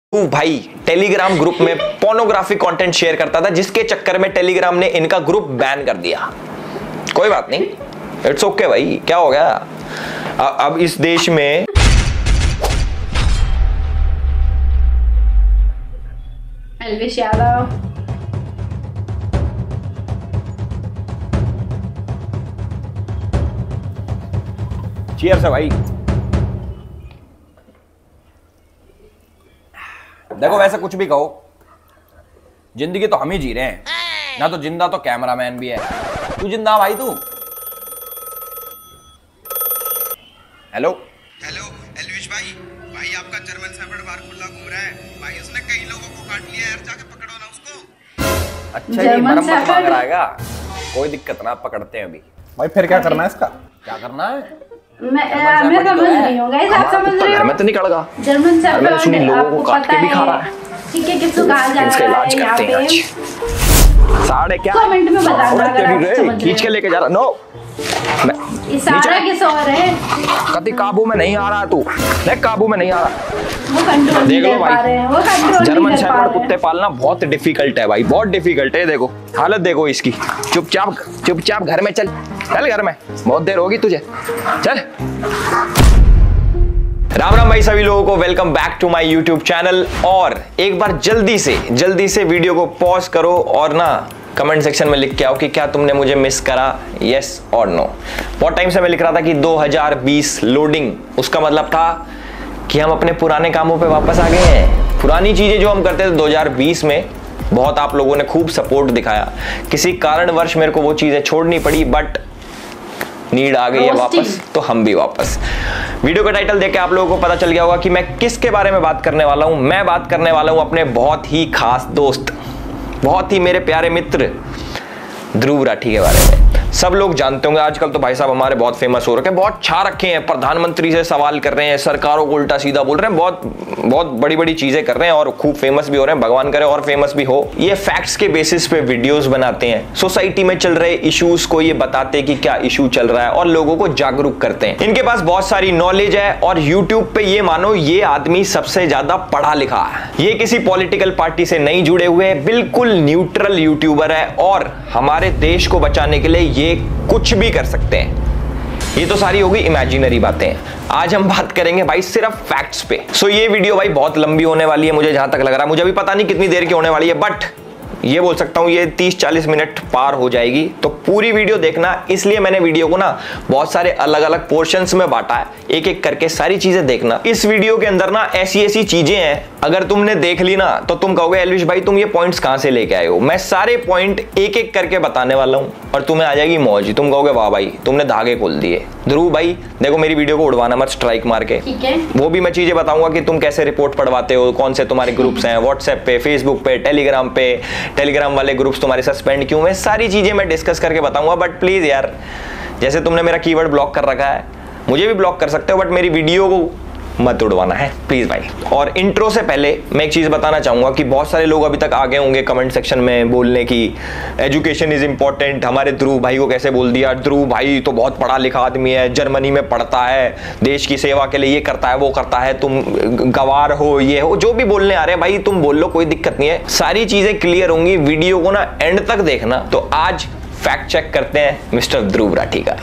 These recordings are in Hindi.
भाई टेलीग्राम ग्रुप में पोर्नोग्राफी कंटेंट शेयर करता था, जिसके चक्कर में टेलीग्राम ने इनका ग्रुप बैन कर दिया। कोई बात नहीं, इट्स ओके भाई, क्या हो गया। अब इस देश में एल्विश यादव, चीयर्स है भाई। देखो वैसे कुछ भी कहो, जिंदगी तो हम ही जी रहे हैं ना, तो जिंदा तो कैमरामैन भी है। तू जिंदा भाई, तू। हेलो हेलो एल्विश भाई, भाई आपका जर्मन शेफर्ड बाहर खुला घूम रहा है भाई, उसने कई लोगों को काट लिया यार, जाके पकड़ो ना उसको। अच्छा, ये मरम्मत मांग रहा है, कोई दिक्कत ना, पकड़ते हैं अभी। भाई फिर क्या करना है इसका? क्या करना है? मैं समझ रही हूँ गाइस, आप समझ रहे हो? मैं तो नहीं कड़गा जर्मन शेफर्ड लोगों को काट के भी खा रहा है। ठीक है, किसको कहा जा रहा है यहाँ पे? साढ़े क्या कमेंट में बताना अगर आप समझ रहे खींच के लेके जा रहा। नो, इशारा किस और है? कभी काबू में नहीं आ रहा तू, नहीं काबू में नहीं आ रहा। वो कंट्रोल नहीं कर पा रहे हैं, वो कंट्रोल जर्मन नहीं कर पा शेफर्ड रहे हैं। कुत्ते पालना बहुत डिफिकल्ट है भाई, बहुत डिफिकल्ट है। देखो हालत देखो इसकी। चुपचाप घर में चल घर में, बहुत देर होगी तुझे, चल। राम राम भाई सभी लोगों को, welcome back to my YouTube channel. और एक बार जल्दी से वीडियो को पॉज करो और ना कमेंट सेक्शन में लिख के आओ कि क्या तुमने मुझे मिस करा, यस और नो। बहुत टाइम से मैं लिख रहा था कि 2020 लोडिंग, उसका मतलब था कि हम अपने पुराने कामों पे वापस आ गए हैं। पुरानी चीजें जो हम करते थे 2020 में, बहुत आप लोगों ने खूब सपोर्ट दिखाया। किसी कारणवश मेरे को वो चीजें छोड़नी पड़ी, बट नीड आ गई है वापस, तो हम भी वापस। वीडियो का टाइटल देख के आप लोगों को पता चल गया होगा कि मैं किसके बारे में बात करने वाला हूं। मैं बात करने वाला हूं अपने बहुत ही खास दोस्त, बहुत ही मेरे प्यारे मित्र ध्रुव राठी के बारे में। सब लोग जानते होंगे, आजकल तो भाई साहब हमारे बहुत फेमस हो रखे हैं, बहुत छा रखे हैं, प्रधानमंत्री से सवाल कर रहे हैं, सरकारों को उल्टा सीधा बोल रहे हैं, बहुत बड़ी चीजें कर रहे हैं और खूब फेमस भी हो रहे हैं। भगवान करे और फेमस भी हो। ये फैक्ट्स के बेसिस पे वीडियोस बनाते हैं, सोसाइटी में चल रहे इश्यूज को ये बताते हैं कि क्या इशू चल रहा है और लोगों को जागरूक करते हैं। इनके पास बहुत सारी नॉलेज है और यूट्यूब पे ये मानो ये आदमी सबसे ज्यादा पढ़ा लिखा है। ये किसी पॉलिटिकल पार्टी से नहीं जुड़े हुए, बिल्कुल न्यूट्रल यूट्यूबर है और हमारे देश को बचाने के लिए ये कुछ भी कर सकते हैं। ये तो सारी होगी इमेजिनरी बातें। आज हम बात करेंगे भाई सिर्फ फैक्ट्स पे। सो ये वीडियो भाई बहुत लंबी होने वाली है, मुझे जहां तक लग रहा है। मुझे भी पता नहीं कितनी देर की होने वाली है, बट ये बोल सकता हूं ये 30-40 मिनट पार हो जाएगी। तो पूरी वीडियो देखना, इसलिए मैंने वीडियो को ना बहुत सारे अलग अलग पोर्शंस में बांटा है, एक एक करके सारी चीजें देखना। इस वीडियो के अंदर ना ऐसी चीजें हैं, अगर तुमने देख ली ना तो तुम कहोगे एल्विश भाई तुम ये पॉइंट्स कहां से लेके आए हो। मैं सारे पॉइंट एक एक करके बताने वाला हूं और तुम्हें आ जाएगी मौज। तुम कहोगे वाह भाई तुमने धागे खोल दिए। ध्रुव भाई देखो मेरी वीडियो को उड़वाना मत स्ट्राइक मार के, ठीक है? वो भी मैं चीजें बताऊंगा कि तुम कैसे रिपोर्ट पढ़वाते हो, कौन से तुम्हारे ग्रुप्स हैं, व्हाट्सएप पे, फेसबुक पे, टेलीग्राम वाले ग्रुप्स तुम्हारे सस्पेंड क्यों है, सारी चीजें मैं डिस्कस करके बताऊंगा। बट प्लीज यार, जैसे तुमने मेरा कीवर्ड ब्लॉक कर रखा है, मुझे भी ब्लॉक कर सकते हो, बट मेरी वीडियो को मत उड़वाना है प्लीज भाई। और इंट्रो से पहले मैं एक चीज बताना चाहूंगा कि बहुत सारे लोग अभी तक आगे होंगे कमेंट सेक्शन में बोलने की एजुकेशन इज इंपॉर्टेंट, हमारे ध्रुव भाई को कैसे बोल दिया, ध्रुव भाई तो बहुत पढ़ा लिखा आदमी है, जर्मनी में पढ़ता है, देश की सेवा के लिए ये करता है वो करता है, तुम गवार हो, ये हो, जो भी बोलने आ रहे हैं भाई तुम बोल लो, कोई दिक्कत नहीं है, सारी चीजें क्लियर होंगी। वीडियो को ना एंड तक देखना। तो आज फैक्ट चेक करते हैं मिस्टर ध्रुव राठी का।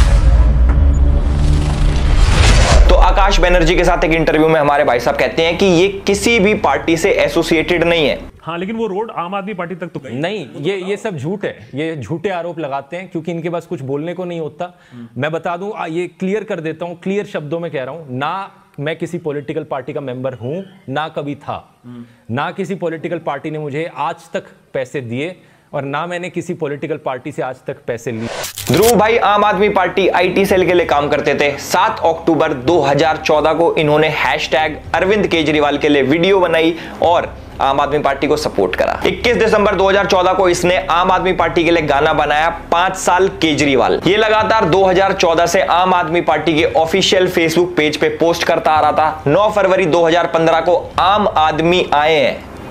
तो आकाश बनर्जी के साथ एक इंटरव्यू में हमारे भाई साहब कहते हैं कि ये किसी भी पार्टी से एसोसिएटेड नहीं है। हाँ, लेकिन वो रोड आम आदमी पार्टी तक तो गई नहीं। ये सब झूठ है, ये झूठे आरोप लगाते हैं क्योंकि इनके पास कुछ बोलने को नहीं होता। मैं बता दूं, ये क्लियर कर देता हूं, क्लियर शब्दों में कह रहा हूं, ना मैं किसी पॉलिटिकल पार्टी का मेंबर हूं, ना कभी था, ना किसी पॉलिटिकल पार्टी ने मुझे आज तक पैसे दिए और ना मैंने किसी पॉलिटिकल पार्टी से आज तक पैसे लिए। ध्रुव भाई आम आदमी पार्टी आईटी सेल के लिए काम करते थे। 7 अक्टूबर 2014 को इन्होंने हैशटैग अरविंद केजरीवाल के लिए वीडियो बनाई और आम आदमी पार्टी को सपोर्ट करा। 21 दिसंबर 2014 को इसने आम आदमी पार्टी के लिए गाना बनाया 5 साल केजरीवाल। ये लगातार 2014 से आम आदमी पार्टी के ऑफिशियल फेसबुक पेज पे पोस्ट करता आ रहा था। 9 फरवरी 2015 को आम आदमी आए हैं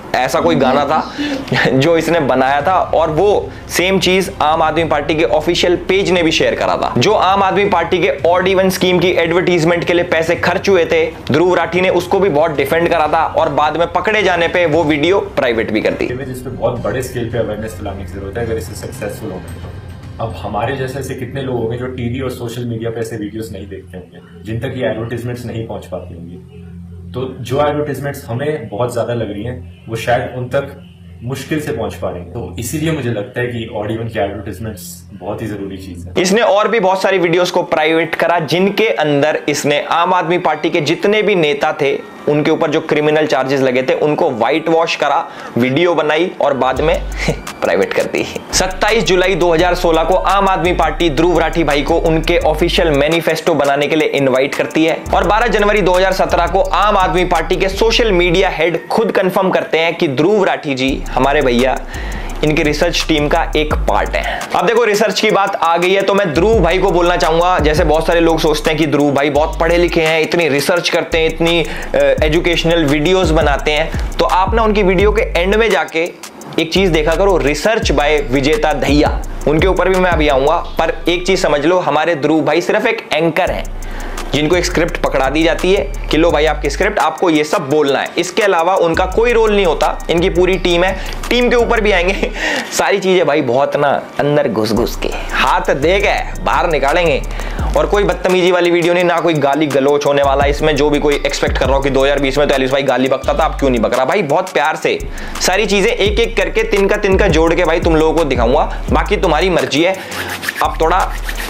ऐसा कोई गाना था जो इसने बनाया था, और वो सेम चीज आम आदमी पार्टी के ऑफिशियल पेज ने भी शेयर करा था। जो आम आदमी पार्टी के ऑड इवन स्कीम की एडवर्टीजमेंट के लिए पैसे खर्च हुए थे, ध्रुव राठी ने उसको भी बहुत डिफेंड करा था, और बाद में पकड़े जाने पे वो वीडियो प्राइवेट भी कर दी। जिसपे बहुत बड़े स्केल पे अवेयरनेस फैलाने की जरूरत है अगर इसे सक्सेसफुल होना तो। अब हमारे जैसे ऐसे कितने लोग होंगे जो टीवी और सोशल मीडिया पे ऐसे वीडियोस नहीं देखते होंगे, जिन तक ये एडवर्टीजमेंट्स नहीं पहुंच पाती होंगी। तो जो एडवर्टीजमेंट्स हमें बहुत ज्यादा लग रही हैं वो शायद उन तक मुश्किल से पहुंच पा रही हैं। तो इसीलिए मुझे लगता है कि ऑड इवन की एडवर्टीजमेंट्स बहुत ही जरूरी चीज है। इसने और भी बहुत सारी वीडियोस को प्राइवेट करा, जिनके अंदर इसने आम आदमी पार्टी के जितने भी नेता थे उनके ऊपर जो क्रिमिनल चार्जेस लगे थे उनको व्हाइट वॉश करा, वीडियो बनाई और बाद में प्राइवेट कर दी। 27 जुलाई 2016 को आम आदमी पार्टी ध्रुव राठी भाई को उनके ऑफिशियल मैनिफेस्टो बनाने के लिए इनवाइट करती है, और 12 जनवरी 2017 को आम आदमी पार्टी के सोशल मीडिया हेड खुद कंफर्म करते हैं कि ध्रुव राठी जी हमारे भैया इनकी रिसर्च टीम का एक पार्ट है। अब देखो रिसर्च की बात आ गई है तो मैं ध्रुव भाई को बोलना चाहूंगा, जैसे बहुत सारे लोग सोचते हैं कि ध्रुव भाई बहुत पढ़े लिखे हैं, इतनी रिसर्च करते हैं, इतनी एजुकेशनल वीडियोस बनाते हैं, तो आप ना उनकी वीडियो के एंड में जाके एक चीज देखा करो, रिसर्च बाय विजेता दहिया, उनके ऊपर भी मैं अभी आऊंगा। पर एक चीज समझ लो, हमारे ध्रुव भाई सिर्फ एक एंकर हैं जिनको एक स्क्रिप्ट पकड़ा दी जाती है कि लो भाई आपकी स्क्रिप्ट, आपको ये सब बोलना है, इसके अलावा उनका कोई रोल नहीं होता। इनकी पूरी टीम है, टीम के ऊपर भी आएंगे सारी चीजें भाई बहुत ना अंदर घुस घुस के हाथ दे के बाहर निकालेंगे, और कोई बदतमीजी वाली वीडियो नहीं, ना कोई गाली गलोच होने वाला इसमें। जो भी कोई एक्सपेक्ट कर रहा हो कि 2020 में तो एलिस भाई गाली बकता था, अब क्यों नहीं बक रहा, भाई बहुत प्यार से सारी चीजें एक एक करके तिनका तिनका जोड़ के भाई तुम लोगों को दिखाऊंगा, बाकी तुम्हारी मर्जी है। अब थोड़ा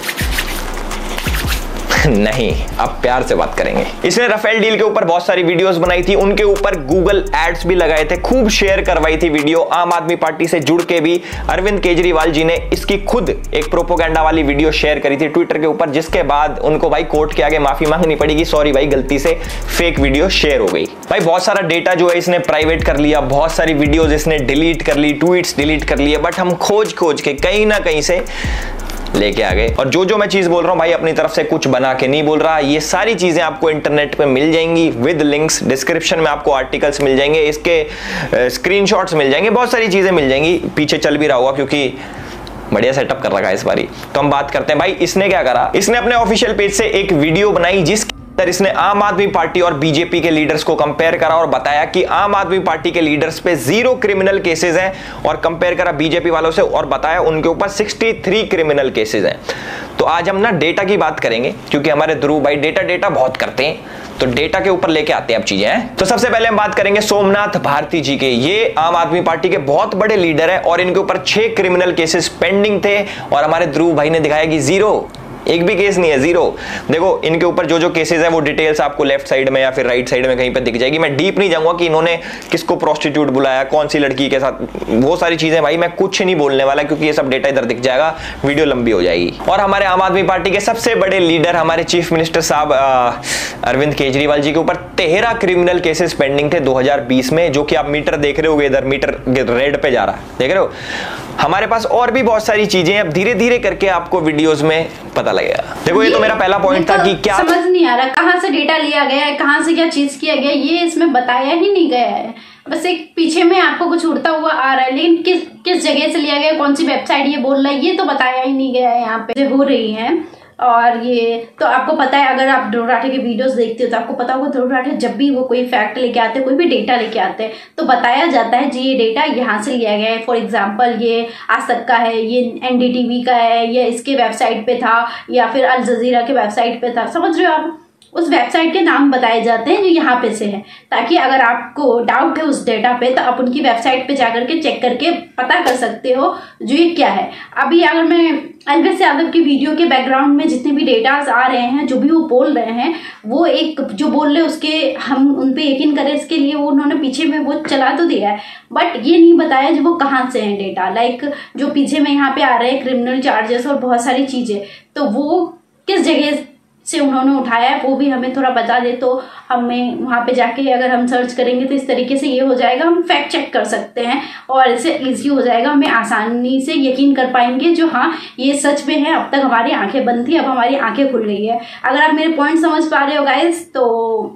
नहीं, अब प्यार से बात करेंगे। इसने राफेल डील के ऊपर बहुत सारी वीडियोस बनाई थी, उनके ऊपर गूगल एड्स भी लगाए थे, खूब शेयर करवाई थी वीडियो। आम आदमी पार्टी से जुड़ के भी अरविंद केजरीवाल जी ने इसकी खुद एक प्रोपोगेंडा वाली वीडियो शेयर करी थी ट्विटर के ऊपर, जिसके बाद उनको भाई कोर्ट के आगे माफी मांगनी पड़ेगी, सॉरी भाई गलती से फेक वीडियो शेयर हो गई। भाई बहुत सारा डेटा जो है इसने प्राइवेट कर लिया, बहुत सारी वीडियोज इसने डिलीट कर ली, ट्वीट्स डिलीट कर लिए, बट हम खोज खोज के कहीं ना कहीं से लेके आ गए। और जो मैं चीज बोल रहा हूं भाई अपनी तरफ से कुछ बना के नहीं बोल रहा, ये सारी चीजें आपको इंटरनेट पे मिल जाएंगी विद लिंक्स, डिस्क्रिप्शन में आपको आर्टिकल्स मिल जाएंगे, इसके स्क्रीनशॉट्स मिल जाएंगे, बहुत सारी चीजें मिल जाएंगी, पीछे चल भी रहा होगा क्योंकि बढ़िया सेटअप कर रखा है इस बारी। तो हम बात करते हैं भाई इसने क्या करा। इसने अपने ऑफिशियल पेज से एक वीडियो बनाई जिसके अंदर इसने आम आदमी पार्टी और बीजेपी के लीडर्स को कंपेयर करा और बताया कि आम आदमी पार्टी के लीडर्स पे 0 क्रिमिनल केसेस हैं, और कंपेयर करा बीजेपी वालों से और बताया उनके ऊपर 63 क्रिमिनल केसेस हैं। तो आज हम ना डेटा की बात करेंगे क्योंकि हमारे ध्रुव भाई डेटा बहुत करते हैं, तो डेटा के ऊपर लेके आते हैं अब चीजें हैं। तो सबसे पहले हम बात करेंगे सोमनाथ भारती जी के। ये आम आदमी पार्टी के बहुत बड़े लीडर है और इनके ऊपर 6 क्रिमिनल केसेस पेंडिंग थे, और हमारे ध्रुव भाई ने दिखाया कि 0, एक भी केस नहीं है, 0। देखो इनके ऊपर जो केसेस है वो डिटेल्स आपको लेफ्ट साइड में या फिर राइट साइड में कहीं पे दिख जाएगी। मैं डीप नहीं जाऊंगा कि इन्होंने किसको प्रोस्टिट्यूट बुलाया, कौन सी लड़की के साथ, वो सारी चीजें भाई मैं कुछ नहीं बोलने वाला क्योंकि ये सब डेटा इधर दिख जाएगा, वीडियो लंबी हो जाएगी। और हमारे आम आदमी पार्टी के सबसे बड़े लीडर हमारे चीफ मिनिस्टर साहब अरविंद केजरीवाल जी के ऊपर 13 क्रिमिनल केसेस पेंडिंग थे 2020 में, जो कि आप मीटर देख रहे होगे, इधर मीटर रेड पे जा रहा है, देख रहे हो। हमारे पास और भी बहुत सारी चीजें अब धीरे धीरे करके आपको वीडियोस में पता लगेगा। देखो ये तो मेरा पहला पॉइंट था कि क्या समझ नहीं आ रहा कहां से डेटा लिया गया है, कहां से क्या चीज किया गया, ये इसमें बताया ही नहीं गया है। बस एक पीछे में आपको कुछ उड़ता हुआ आ रहा है, लेकिन किस जगह से लिया गया, कौन सी वेबसाइट ये बोल रहा है, ये तो बताया ही नहीं गया है। यहाँ पे हो रही है, और ये तो आपको पता है, अगर आप ध्रुव राठी के वीडियोस देखते हो तो आपको पता होगा ध्रुव राठी जब भी वो कोई फैक्ट लेके आते हैं, कोई भी डेटा लेके आते हैं, तो बताया जाता है जी ये डेटा यहाँ से लिया गया है। फॉर एग्जांपल ये आज तक का है, ये एनडीटीवी का है, ये इसके वेबसाइट पे था, या फिर अल जजीरा के वेबसाइट पे था, समझ रहे हो आप। उस वेबसाइट के नाम बताए जाते हैं जो यहाँ पे से है, ताकि अगर आपको डाउट है उस डेटा पे तो आप उनकी वेबसाइट पे जाकर के चेक करके पता कर सकते हो जो ये क्या है। अभी अगर मैं अल्पेश यादव की वीडियो के बैकग्राउंड में जितने भी डेटाज आ रहे हैं, जो भी वो बोल रहे हैं, वो एक जो बोल रहे हैं उसके हम उन पे यकीन करें, इसके लिए वो उन्होंने पीछे में वो चला तो दिया है, बट ये नहीं बताया जो वो कहाँ से है डेटा। लाइक जो पीछे में यहाँ पे आ रहे हैं क्रिमिनल चार्जेस और बहुत सारी चीजें, तो वो किस जगह से उन्होंने उठाया है वो भी हमें थोड़ा बता दे, तो हमें वहाँ पे जाके अगर हम सर्च करेंगे तो इस तरीके से ये हो जाएगा, हम फैक्ट चेक कर सकते हैं और इससे इजी हो जाएगा, हमें आसानी से यकीन कर पाएंगे जो हाँ ये सच में है। अब तक हमारी आंखें बंद थी, अब हमारी आंखें खुल गई है। अगर आप मेरे पॉइंट समझ पा रहे हो गाइस, तो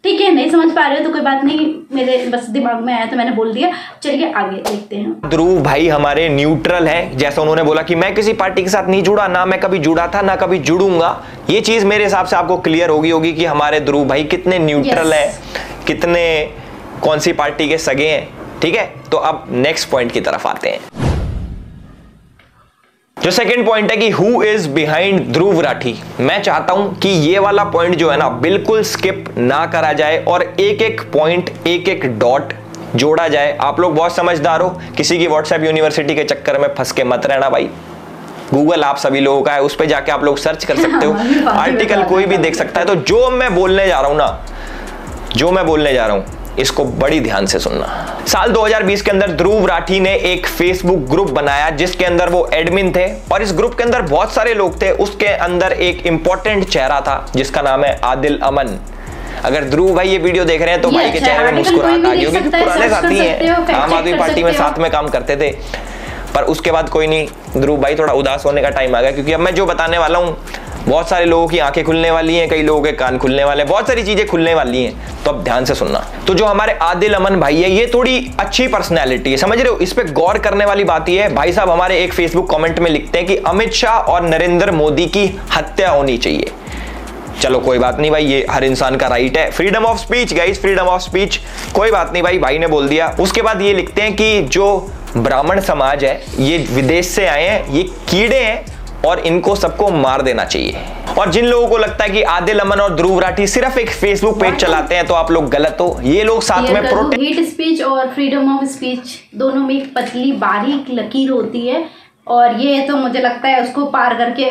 ठीक है, नहीं समझ पा रहे हो तो कोई बात नहीं, मेरे बस दिमाग में आया तो मैंने बोल दिया। चलिए आगे देखते हैं। ध्रुव भाई हमारे न्यूट्रल हैं, जैसा उन्होंने बोला कि मैं किसी पार्टी के साथ नहीं जुड़ा, ना मैं कभी जुड़ा था ना कभी जुड़ूंगा। ये चीज मेरे हिसाब से आपको क्लियर होगी कि हमारे ध्रुव भाई कितने न्यूट्रल हैं, कितने कौन सी पार्टी के सगे हैं। ठीक है, तो अब नेक्स्ट पॉइंट की तरफ आते हैं। जो सेकंड पॉइंट है कि who is behind Dhruv Rathee. मैं चाहता हूं कि ये वाला पॉइंट जो है ना बिल्कुल स्किप ना करा जाए और एक एक पॉइंट, एक एक डॉट जोड़ा जाए। आप लोग बहुत समझदार हो, किसी की व्हाट्सएप यूनिवर्सिटी के चक्कर में फंस के मत रहना भाई। गूगल आप सभी लोगों का है, उस पर जाके आप लोग सर्च कर सकते हो, आर्टिकल कोई भी देख सकता है। तो जो मैं बोलने जा रहा हूं ना, जो मैं बोलने जा रहा हूं इसको बड़ी ध्यान से सुनना। साल 2020 के अंदर ध्रुव राठी ने एक फेसबुक ग्रुप बनाया जिसके अंदर वो एडमिन थे और इस ग्रुप के अंदर बहुत सारे लोग थे। उसके अंदर एक इंपॉर्टेंट चेहरा था जिसका नाम है आदिल अमन। अगर ध्रुव भाई ये वीडियो देख रहे हैं तो भाई के चेहरे में मुस्कुराहट आ गई होगी, पुराने साथी हैं, आम आदमी पार्टी में साथ में काम करते थे। पर उसके बाद कोई नहीं, ध्रुव भाई थोड़ा उदास होने का टाइम आ गया, क्योंकि अब मैं जो बताने वाला हूं बहुत सारे लोगों की आंखें खुलने वाली हैं, कई लोगों के कान खुलने वाले हैं, बहुत सारी चीजें खुलने वाली हैं। तो अब ध्यान से सुनना। तो जो हमारे आदिल अमन भाई है, ये थोड़ी अच्छी पर्सनैलिटी है, समझ रहे हो। इस पे गौर करने वाली बात ये है, भाई साहब हमारे एक फेसबुक कमेंट में लिखते हैं कि अमित शाह और नरेंद्र मोदी की हत्या होनी चाहिए। चलो कोई बात नहीं भाई, ये हर इंसान का राइट है, freedom of speech guys, freedom of speech, कोई बात नहीं भाई ने बोल दिया। उसके बाद ये लिखते हैं कि जो ब्राह्मण समाज है ये विदेश से आए हैं, ये कीड़े हैं और इनको सबको मार देना चाहिए। और जिन लोगों को लगता है कि आदिल अमन और ध्रुव राठी सिर्फ एक फेसबुक पेज चलाते हैं तो आप लोग गलत हो। ये लोग साथ में हेट स्पीच और फ्रीडम ऑफ स्पीच दोनों में एक पतली बारीक लकीर होती है और ये तो मुझे लगता है उसको पार करके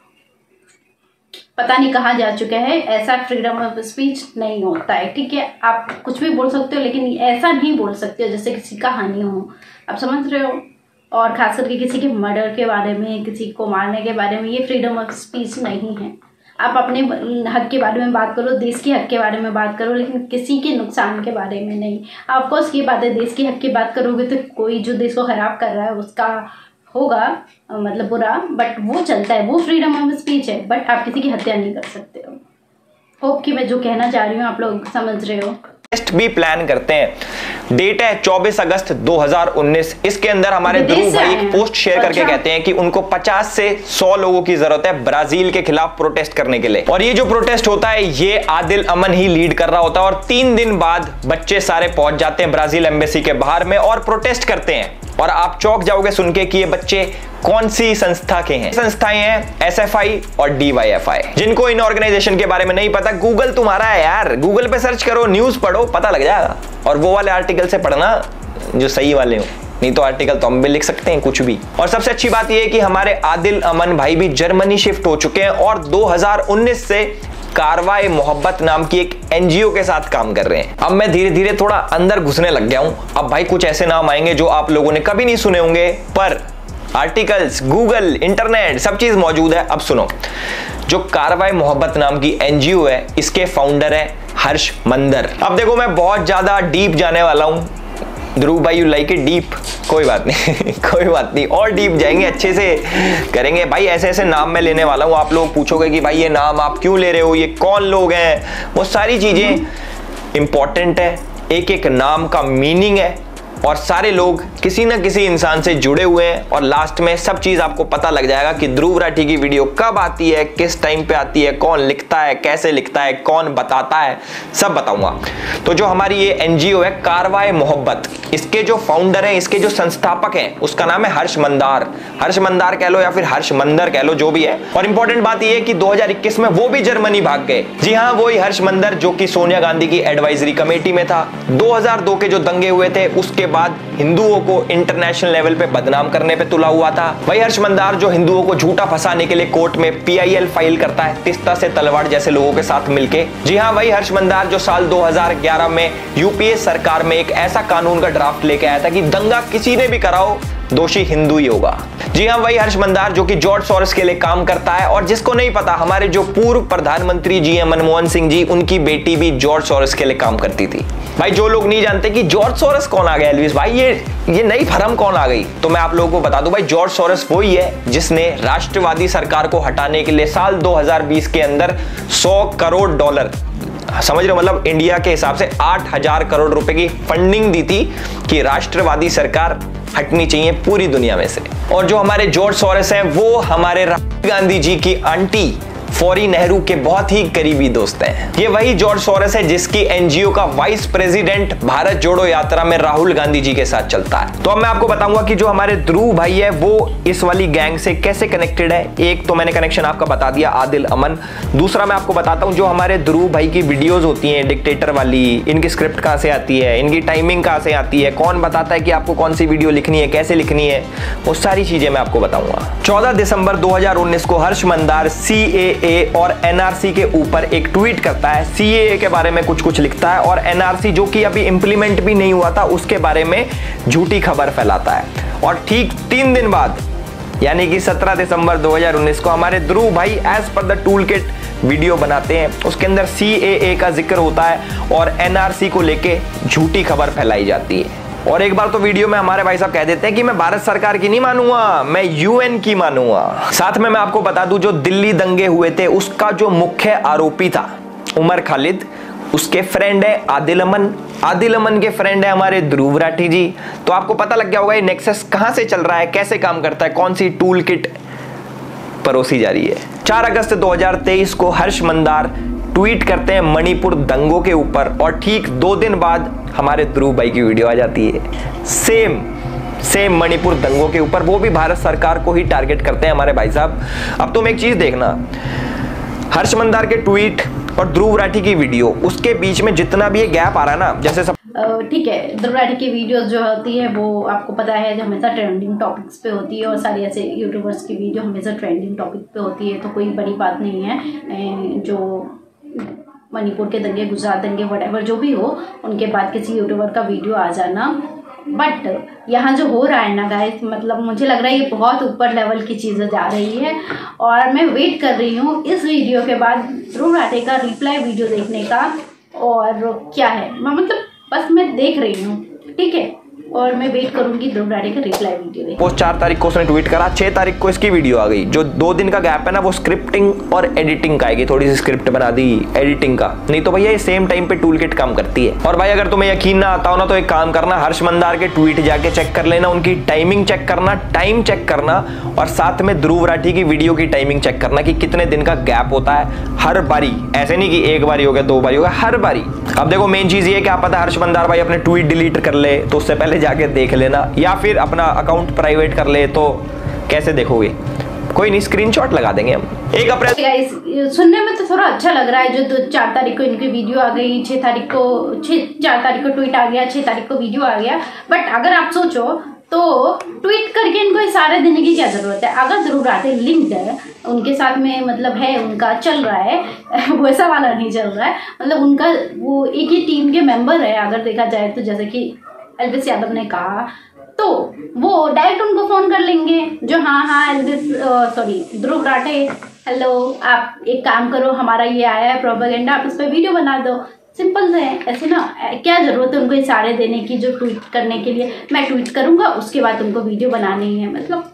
पता नहीं कहाँ जा चुका है। ऐसा फ्रीडम ऑफ स्पीच नहीं होता है, ठीक है। आप कुछ भी बोल सकते हो लेकिन ऐसा नहीं बोल सकते हो जैसे किसी का हानि हो, आप समझ रहे हो। और खास करके किसी के मर्डर के बारे में, किसी को मारने के बारे में, ये फ्रीडम ऑफ स्पीच नहीं है। आप अपने हक के बारे में बात करो, देश के हक के बारे में बात करो, लेकिन किसी के नुकसान के बारे में नहीं। ऑफकोर्स ये बात है, देश के हक की बात करोगे तो कोई जो देश को खराब कर रहा है उसका होगा मतलब बुरा, बट वो चलता है, वो फ्रीडम ऑफ स्पीच है। बट आप किसी की हत्या नहीं कर सकते हो। होप कि मैं जो कहना चाह रही हूँ आप लोग समझ रहे हो। टेस्ट भी प्लान करते हैं। डेट है 24 अगस्त 2019। इसके अंदर हमारे ध्रुव भाई एक पोस्ट शेयर करके कहते हैं कि उनको 50 से 100 लोगों की जरूरत है ब्राजील के खिलाफ प्रोटेस्ट करने के लिए। और ये जो प्रोटेस्ट होता है ये आदिल अमन ही लीड कर रहा होता है। और 3 दिन बाद बच्चे सारे पहुंच जाते हैं ब्राजील एम्बेसी के बाहर में और प्रोटेस्ट करते हैं। और आप चौंक जाओगे सुन के कि ये बच्चे कौन सी संस्था के हैं। संस्थाएं हैं SFI और DYFI। जिनको इन ऑर्गेनाइजेशन के बारे में नहीं पता, गूगल तुम्हारा है यार, गूगल पे सर्च करो, न्यूज पढ़ो, पता लग जाएगा। और वो वाले आर्टिकल से पढ़ना जो सही वाले हो, नहीं तो आर्टिकल तो हम भी लिख सकते हैं कुछ भी। और सबसे अच्छी बात यह है कि हमारे आदिल अमन भाई भी जर्मनी शिफ्ट हो चुके हैं और 2019 से कारवाए मोहब्बत नाम की एक NGO के साथ काम कर रहे हैं। अब मैं धीरे धीरे थोड़ा अंदर घुसने लग गया हूं। अब भाई कुछ ऐसे नाम आएंगे जो आप लोगों ने कभी नहीं सुने होंगे, पर आर्टिकल्स, गूगल, इंटरनेट सब चीज मौजूद है। अब सुनो, जो कारवाए मोहब्बत नाम की NGO है, इसके फाउंडर है हर्ष मंदर। अब देखो मैं बहुत ज्यादा डीप जाने वाला हूं। ध्रुव भाई यू लाइक इट डीप, कोई बात नहीं कोई बात नहीं, और डीप जाएंगे, अच्छे से करेंगे भाई। ऐसे ऐसे नाम मैं लेने वाला हूं, आप लोग पूछोगे कि भाई ये नाम आप क्यों ले रहे हो, ये कौन लोग हैं, वो सारी चीजें इंपॉर्टेंट है। एक एक नाम का मीनिंग है और सारे लोग किसी न किसी इंसान से जुड़े हुए हैं। और लास्ट में सब चीज आपको पता लग जाएगा कि ध्रुव राठी की वीडियो कब आती है, किस टाइम पे आती है, कौन लिखता है, कैसे लिखता है, कौन बताता है, सब बताऊंगा। तो जो हमारी ये NGO है कारवाए मोहब्बत, इसके जो फाउंडर हैं, इसके जो संस्थापक हैं, उसका नाम है हर्ष मंदार। हर्ष मंदार कह लो या फिर हर्ष मंदर कह लो, जो भी है। और इंपॉर्टेंट बात यह है कि 2021 में वो भी जर्मनी भाग गए। जी हाँ, वही हर्ष मंदर जो कि सोनिया गांधी की एडवाइजरी कमेटी में था। 2002 के जो दंगे हुए थे उसके बाद हिंदुओं को इंटरनेशनल लेवल पे बदनाम करने पे तुला हुआ था। वही हर्ष मंदार जो हिंदुओं को झूठा फंसाने के लिए कोर्ट में PIL फाइल करता है तिस्ता से तलवार जैसे लोगों के साथ मिलके। जी हाँ, वही हर्ष मंदार जो साल 2011 में UPA सरकार में एक ऐसा कानून का ड्राफ्ट लेके आया था कि दंगा किसी ने भी कराओ दोषी हिंदू ही होगा। जी हाँ, वही हर्ष मंदार जो कि जॉर्ज सोरोस के लिए काम करता है। और जिसको नहीं पता, हमारे जो पूर्व प्रधानमंत्री GM मनमोहन सिंह जी, उनकी बेटी भी जॉर्ज सोरोस के लिए काम करती थी। भाई जो लोग नहीं जानते कि जॉर्ज सोरोस कौन आ गया एल्विस भाई, ये नई फर्म कौन आ गई, तो मैं आप लोगों को बता दूं भाई, जॉर्ज सोरोस वही है जिसने राष्ट्रवादी सरकार को हटाने के लिए साल 2020 के अंदर $100 करोड़ समझ रहे हो, मतलब इंडिया के हिसाब से 8,000 करोड़ रुपए की फंडिंग दी थी कि राष्ट्रवादी सरकार हटनी चाहिए पूरी दुनिया में से। और जो हमारे जॉर्ज सोरोस हैं वो हमारे राहुल गांधी जी की आंटी फौरी नेहरू के बहुत ही करीबी दोस्त हैं। ये वही जॉर्ज सोरोस है जिसकी एनजीओ का वाइस प्रेसिडेंट भारत जोड़ो यात्रा में राहुल गांधी जी के साथ चलता है। तो अब मैं आपको बताऊंगा कि जो हमारे ध्रुव भाई है वो इस वाली गैंग से कैसे कनेक्टेड है। एक तो मैंने कनेक्शन आपका बता दिया, आदिल अमन। दूसरा मैं आपको बताता हूं जो हमारे ध्रुव भाई की वीडियोज होती हैं डिक्टेटर वाली, इनकी स्क्रिप्ट कहां से आती है, इनकी टाइमिंग कहां से आती है, कौन बताता है कि आपको कौन सी वीडियो लिखनी है, कैसे लिखनी है, वो सारी चीजें मैं आपको बताऊंगा। 14 दिसंबर 2019 को हर्ष मंदार CAA और NRC के ऊपर एक ट्वीट करता है। CAA के बारे में कुछ लिखता है और NRC जो कि अभी इंप्लीमेंट भी नहीं हुआ था उसके बारे में झूठी खबर फैलाता है। और ठीक 3 दिन बाद यानी कि 17 दिसंबर 2019 को हमारे ध्रुव भाई as per the tool kit video बनाते हैं। उसके अंदर CAA का जिक्र होता है और NRC को लेके झूठी खबर फैलाई जाती है। और एक बार तो वीडियो में हमारे भाई साहब कह देते हैं कि मैं भारत सरकार की नहीं मानूंगा, मैं UN की मानूंगा। साथ में मैं आपको बता दूं जो दिल्ली दंगे हुए थे उसका जो मुख्य आरोपी था उमर खालिद, उसके फ्रेंड है आदिल अमन। आदिल अमन के फ्रेंड है हमारे ध्रुव राठी जी। तो आपको पता लग गया होगा ये नेक्सस कहां से चल रहा है, कैसे काम करता है, कौन सी टूल किट परोसी जा रही है। 4 अगस्त 2023 को हर्ष मंदार ट्वीट करते हैं मणिपुर दंगों के ऊपर और ठीक 2 दिन बाद हमारे ध्रुव भाई की वीडियो आ जाती है सेम मणिपुर दंगों के ऊपर, वो भी भारत सरकार को ही टारगेट करते हैं हमारे भाई साहब। अब तुम एक चीज देखना, हर्ष मंदार के ट्वीट और ध्रुव राठी की वीडियो, उसके बीच में जितना भी ये गैप आ रहा है ना, जैसे सब ठीक है, ध्रुव राठी की वीडियोस जो होती है वो आपको पता है जो हमेशा ट्रेंडिंग टॉपिक्स पे होती है और सारी ऐसे यूट्यूबर्स की वीडियो हमेशा ट्रेंडिंग टॉपिक पे होती है, तो कोई बड़ी बात नहीं है। जो मणिपुर के दंगे, गुजरात दंगे, व्हाटएवर जो भी हो, उनके बाद किसी यूट्यूबर का वीडियो आ जाना। बट यहाँ जो हो रहा है ना गाइस, मतलब मुझे लग रहा है ये बहुत ऊपर लेवल की चीज़ें जा रही है और मैं वेट कर रही हूँ इस वीडियो के बाद ध्रुव राठी का रिप्लाई वीडियो देखने का। और क्या है, मैं मतलब बस मैं देख रही हूँ, ठीक है, और मैं वेट करूंगी ध्रुव राठी का रिप्लाई वीडियो देखने। 4 तारीख को उसने ट्वीट करा, 6 तारीख को इसकी वीडियो आ गई। जो 2 दिन का गैप है ना वो स्क्रिप्टिंग और एडिटिंग का आएगी, थोड़ी सी स्क्रिप्ट बना दी एडिटिंग का, नहीं तो भैया ये सेम टाइम पे टूल किट काम करती है। और भाई अगर तुम्हें यकीन ना आता हो ना तो एक काम करना, हर्ष मंदार के ट्वीट जाके चेक कर लेना, उनकी टाइमिंग चेक करना, टाइम चेक करना और साथ में ध्रुव राठी की वीडियो की टाइमिंग चेक करना कि कितने दिन का गैप होता है हर बारी। ऐसे नहीं कि एक बारी हो गया, 2 बारी हो गया, हर बारी। अब देखो मेन चीज ये क्या पता हर्ष मंदार भाई अपने ट्वीट डिलीट कर ले तो उससे पहले जाके देख लेना, या फिर अपना अकाउंट प्राइवेट कर ले तो कैसे देखोगे, कोई नहीं स्क्रीनशॉट लगा देंगे हम। 1 अप्रैल सुनने में तो थोड़ा अच्छा लग रहा है, जो 4 तारीख को इनकी वीडियो आ गई, 4 तारीख को ट्वीट आ गया, 6 तारीख को वीडियो आ गया। बट अगर आप सोचो तो ट्वीट करके इनको इशारे देने की क्या जरूरत है? अगर ध्रुव राठी लिंक्ड है उनके साथ में, मतलब है उनका चल रहा है वैसा वाला नहीं चल रहा है, मतलब उनका वो एक ही टीम के मेंबर है अगर देखा जाए तो, जैसे कि एलविस यादव ने कहा, तो वो डायरेक्ट उनको फोन कर लेंगे जो हाँ ध्रुव राठी हेलो, आप एक काम करो, हमारा ये आया है प्रोपेगेंडा, आप उस पर वीडियो बना दो। सिंपल है ऐसे ना, क्या जरूरत है उनको इशारे देने की जो ट्वीट करने के लिए मैं ट्वीट करूंगा उसके बाद उनको वीडियो बनानी है, मतलब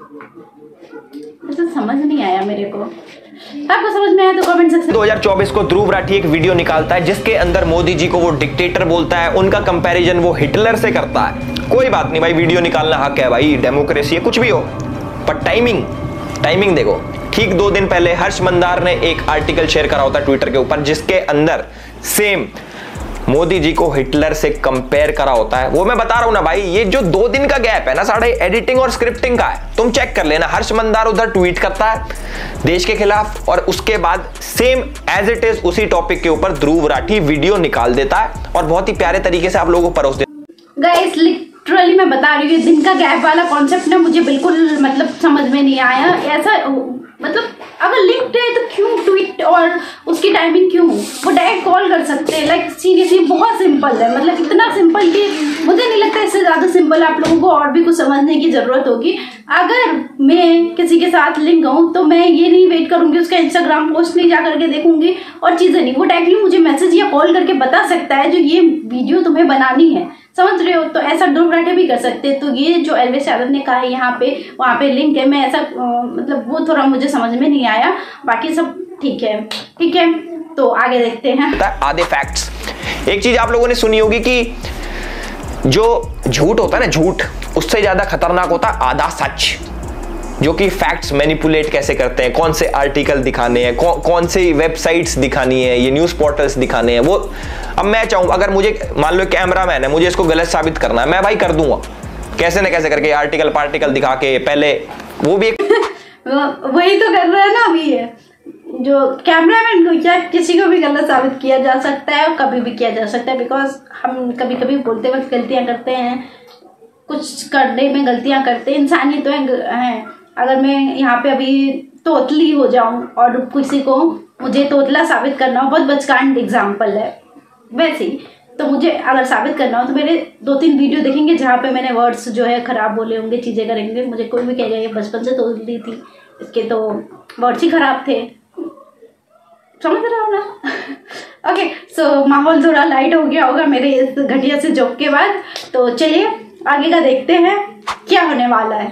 ऐसा समझ नहीं आया मेरे को। आपको समझ में आया तो कमेंट सेक्शन। 2024 को ध्रुव राठी एक वीडियो निकालता है जिसके अंदर मोदी जी को वो डिक्टेटर बोलता है, उनका कंपैरिजन वो हिटलर से करता है। कोई बात नहीं भाई, वीडियो निकालना हक है भाई, डेमोक्रेसी है, कुछ भी हो, पर टाइमिंग देखो। ठीक 2 दिन पहले हर्ष मंदार ने एक आर्टिकल शेयर करा होता ट्विटर के ऊपर जिसके अंदर सेम मोदी जी को हिटलर से कंपेयर करा होता है। वो मैं बता रहा हूं ना भाई, ये जो 2 दिन का गैप है ना साढ़े एडिटिंग और स्क्रिप्टिंग का है, तुम चेक कर लेना। हर्ष मंदार उधर ट्वीट करता है देश के खिलाफ और उसके बाद सेम एज इट इज उसी टॉपिक के ऊपर ध्रुव राठी वीडियो निकाल देता है और बहुत ही प्यारे तरीके से आप लोगों को परोस देता। गाइस लिटरली मैं बता रही हूँ, दिन का गैप वाला कॉन्सेप्ट ना मुझे बिल्कुल मतलब समझ में नहीं आया। ऐसा मतलब अगर लिंक्ड है तो क्यों ट्वीट और उसकी टाइमिंग क्यों? वो डायरेक्ट कॉल कर सकते हैं। लाइक सीरियसली बहुत सिंपल है, मतलब इतना सिंपल कि मुझे नहीं लगता इससे ज़्यादा सिंपल आप लोगों को और भी कुछ समझने की ज़रूरत होगी। अगर मैं किसी के साथ लिंक हूँ तो मैं ये नहीं वेट करूँगी, उसका इंस्टाग्राम पोस्ट नहीं जा करके देखूंगी और चीज़ें नहीं, वो डायरेक्टली मुझे मैसेज या कॉल करके बता सकता है जो ये वीडियो तुम्हें बनानी है, समझ रहे हो? तो ऐसा ध्रुव राठी भी कर सकते हैं। तो ये जो एलविस यादव ने कहा है यहाँ पे वहाँ पे लिंक है, मैं ऐसा मतलब वो थोड़ा मुझे समझ में नहीं आया, बाकी सब ठीक है। तो आगे देखते हैं आधे फैक्ट्स। एक चीज आप लोगों ने सुनी होगी कि जो झूठ होता है ना, झूठ उससे ज्यादा खतरनाक होता है आधा सच, जो कि फैक्ट्स मैनिपुलेट कैसे करते हैं, कौन से आर्टिकल दिखाने हैं, कौन से वेबसाइट्स दिखानी है, ये न्यूज पोर्टल्स दिखाने हैं। वो अब मैं चाहूँ, अगर मुझे मान लो कैमरामैन है, मुझे इसको गलत साबित करना है, मैं भाई कर दूंगा कैसे न कैसे करके, आर्टिकल पार्टिकल दिखा के। पहले वो भी वही तो कर रहा है ना अभी ये, जो कैमरामैन को क्या किसी को भी गलत साबित किया जा सकता है और कभी भी किया जा सकता है, बिकॉज हम कभी कभी बोलते वक्त गलतियां करते हैं, कुछ करने में गलतियां करते हैं, इंसान ही तो है। अगर मैं यहाँ पे अभी तोतली हो जाऊं और किसी को मुझे तोतला साबित करना हो, बहुत बचकांड एग्जाम्पल है वैसे ही, तो मुझे अगर साबित करना हो तो मेरे 2-3 वीडियो देखेंगे जहाँ पे मैंने वर्ड्स जो है खराब बोले होंगे, चीजें करेंगे, मुझे कोई भी कहेगा ये बचपन से तोतली थी, इसके तो वर्ड्स ही खराब थे, समझ रहे हो ना। ओके, सो माहौल थोड़ा लाइट हो गया होगा मेरे इस घटिया से जोक के बाद, तो चलिए आगे का देखते हैं क्या होने वाला है।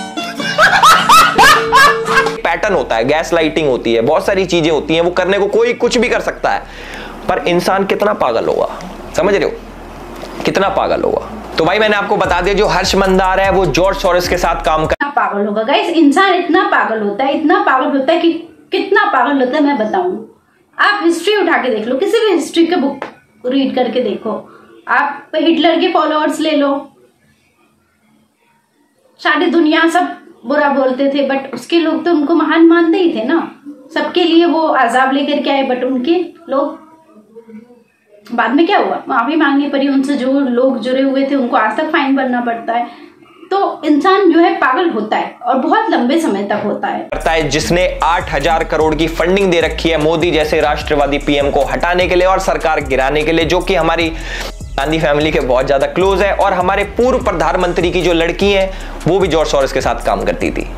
पैटर्न होता है, गैस लाइटिंग होती है, बहुत सारी चीजें होती हैं, वो करने को कोई कुछ भी कर सकता है, पर इंसान कितना पागल होगा, समझ रहे हो, कितना पागल होगा। तो भाई मैंने आपको बता दिया, जो हर्ष मंदार है वो जॉर्ज सोरोस के साथ काम कर, पागल होगा गाइस, इंसान इतना पागल होता है, इतना पागल होता है कि कितना पागल होता है मैं बताऊं। आप हिस्ट्री उठा के देख लो, किसी भी हिस्ट्री के बुक रीड करके देखो, आप हिटलर के फॉलोअर्स ले लो, सारी दुनिया सब बुरा बोलते थे, बट उसके लोग तो उनको महान मानते ही थे ना, सबके लिए वो अजाब लेकर के आए, बट उनके लोग बाद में क्या हुआ, माफी मांगनी पड़ी उनसे, जो लोग जुड़े हुए थे उनको आज तक फाइन भरना पड़ता है। तो इंसान जो है पागल होता है और बहुत लंबे समय तक होता है। जिसने 8,000 करोड़ की फंडिंग दे रखी है मोदी जैसे राष्ट्रवादी पीएम को हटाने के लिए और सरकार गिराने के लिए, जो कि हमारी गांधी फैमिली के बहुत ज्यादा क्लोज है, और हमारे पूर्व प्रधानमंत्री की जो लड़की है वो भी जॉर्ज सोरोस के साथ काम करती थी।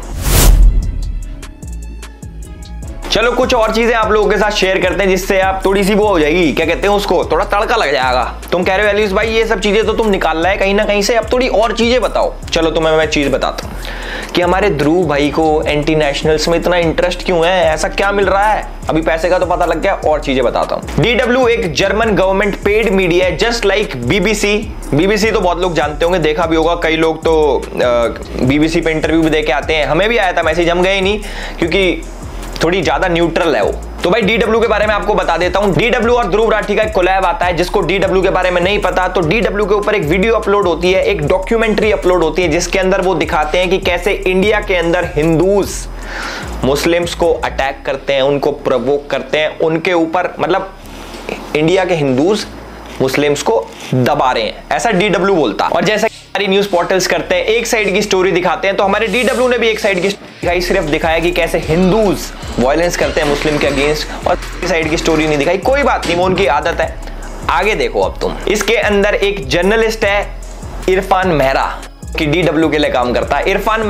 चलो कुछ और चीजें आप लोगों के साथ शेयर करते हैं जिससे आप थोड़ी सी वो हो जाएगी, क्या कहते हैं उसको, थोड़ा तड़का लग जाएगा। तुम कह रहे हो एलिस भाई ये सब चीजें तो तुम निकाल रहा है कहीं ना कहीं से, अब थोड़ी और चीजें बताओ। चलो तुम्हें मैं चीज बताता हूँ कि हमारे ध्रुव भाई को एंटी नेशनल्स में इतना इंटरेस्ट क्यों है, ऐसा क्या मिल रहा है, अभी पैसे का तो पता लग गया, और चीजें बताता हूँ। DW एक जर्मन गवर्नमेंट पेड मीडिया है, जस्ट लाइक BBC तो बहुत लोग जानते होंगे, देखा भी होगा, कई लोग तो BBC पे इंटरव्यू भी दे के आते हैं, हमें भी आया था मैसेज, हम गए नहीं क्योंकि थोड़ी ज्यादा न्यूट्रल है वो। तो भाई DW के बारे में आपको बता देता हूं, DW और ध्रुव राठी का एक कोलैब आता है, जिसको DW के बारे में नहीं पता तो DW के ऊपर एक वीडियो अपलोड होती है, एक डॉक्यूमेंट्री अपलोड होती है, जिसके अंदर वो दिखाते हैं कि कैसे इंडिया के अंदर हिंदूज मुस्लिम्स को अटैक करते हैं, उनको प्रोवोक करते हैं, उनके ऊपर मतलब इंडिया के हिंदूज मुस्लिम्स को दबा रहे हैं, ऐसा DW बोलता है। और जैसा हमारी न्यूज पोर्टल्स करते हैं, एक साइड की स्टोरी दिखाते हैं, तो हमारे DW ने भी एक साइड की दिखाई, सिर्फ दिखाया कि कैसे हिंदूज वायलेंस करते हैं मुस्लिम के अगेंस्ट, और साइड की स्टोरी नहीं दिखाई। कोई बात नहीं, वो उनकी आदत है। आगे देखो अब तुम, इसके अंदर एक जर्नलिस्ट है इरफान मेहरा कि DW के लिए काम करता है। इरफान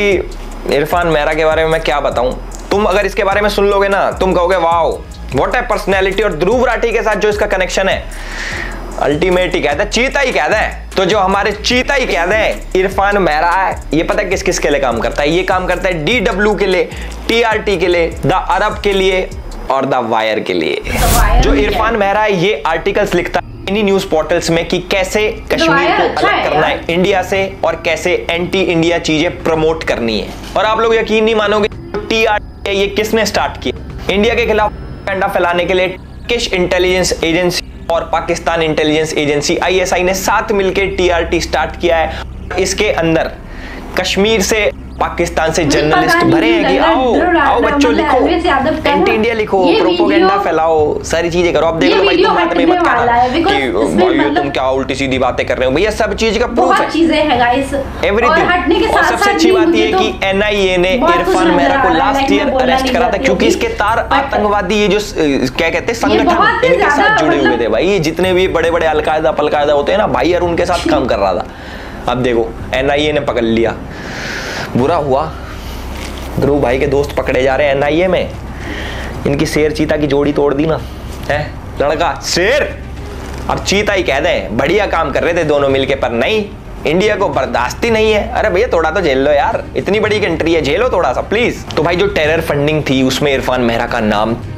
मेहरा के बारे में मैं क्या बताऊं, तुम अगर इसके बारे में सुन लोगे ना तुम कहोगे वाओ व्हाट ए पर्सनैलिटी। और ध्रुव राठी के साथ जो इसका कनेक्शन है अल्टीमेट ही कहते हैं, चीता ही कहते हैं। तो जो हमारे चीता ही कहते हैं इरफान मेहरा है, ये पता है किस किस के लिए काम करता है, ये काम करता है DW के लिए, TRT के लिए, द अरब के लिए और द वायर के लिए। जो इरफान मेहरा है ये आर्टिकल्स लिखता है इन्हीं न्यूज पोर्टल्स में कि कैसे कश्मीर को अलग करना है इंडिया से और कैसे एंटी इंडिया चीजें प्रमोट करनी है। और आप लोग यकीन नहीं मानोगे TRT ये किसने स्टार्ट किया, इंडिया के खिलाफ प्रोपेगेंडा फैलाने के लिए टर्किश इंटेलिजेंस एजेंसी और पाकिस्तान इंटेलिजेंस एजेंसी ISI ने साथ मिलकर TRT स्टार्ट किया है। इसके अंदर कश्मीर से पाकिस्तान से जर्नलिस्ट भरे हैं कि आओ बच्चों लिखो, एंटी इंडिया लिखो, प्रोपेगेंडा फैलाओ, सारी चीजें करो। अब देख लो भाई तुम बात में मत कहना कि भाई तुम क्या उल्टी सीधी बातें कर रहे हो, भैया सब चीज का प्रूफ है, एवरीथिंग। और सबसे अच्छी बात ये कि NIA ने इरफान मेहरा को लास्ट ईयर अरेस्ट करा था क्योंकि इसके तार आतंकवादी ये जो क्या कहते हैं संगठन इनके साथ जुड़े हुए थे भाई, जितने भी बड़े बड़े अलकायदा पलकायदा होते हैं ना भाई, यार उनके साथ काम कर रहा था। अब देखो NIA ने पकड़ लिया, बुरा हुआ, ध्रुव भाई के दोस्त पकड़े जा रहे हैं NIA में, इनकी शेर चीता की जोड़ी तोड़ दी ना है, लड़का शेर और चीता ही कह दें, बढ़िया काम कर रहे थे दोनों मिलके, पर नहीं, इंडिया को बर्दाश्त ही नहीं है। अरे भैया थोड़ा तो झेल लो यार, इतनी बड़ी कंट्री है, झेलो थोड़ा सा प्लीज। तो भाई जो टेरर फंडिंग थी उसमें इरफान मेहरा का नाम,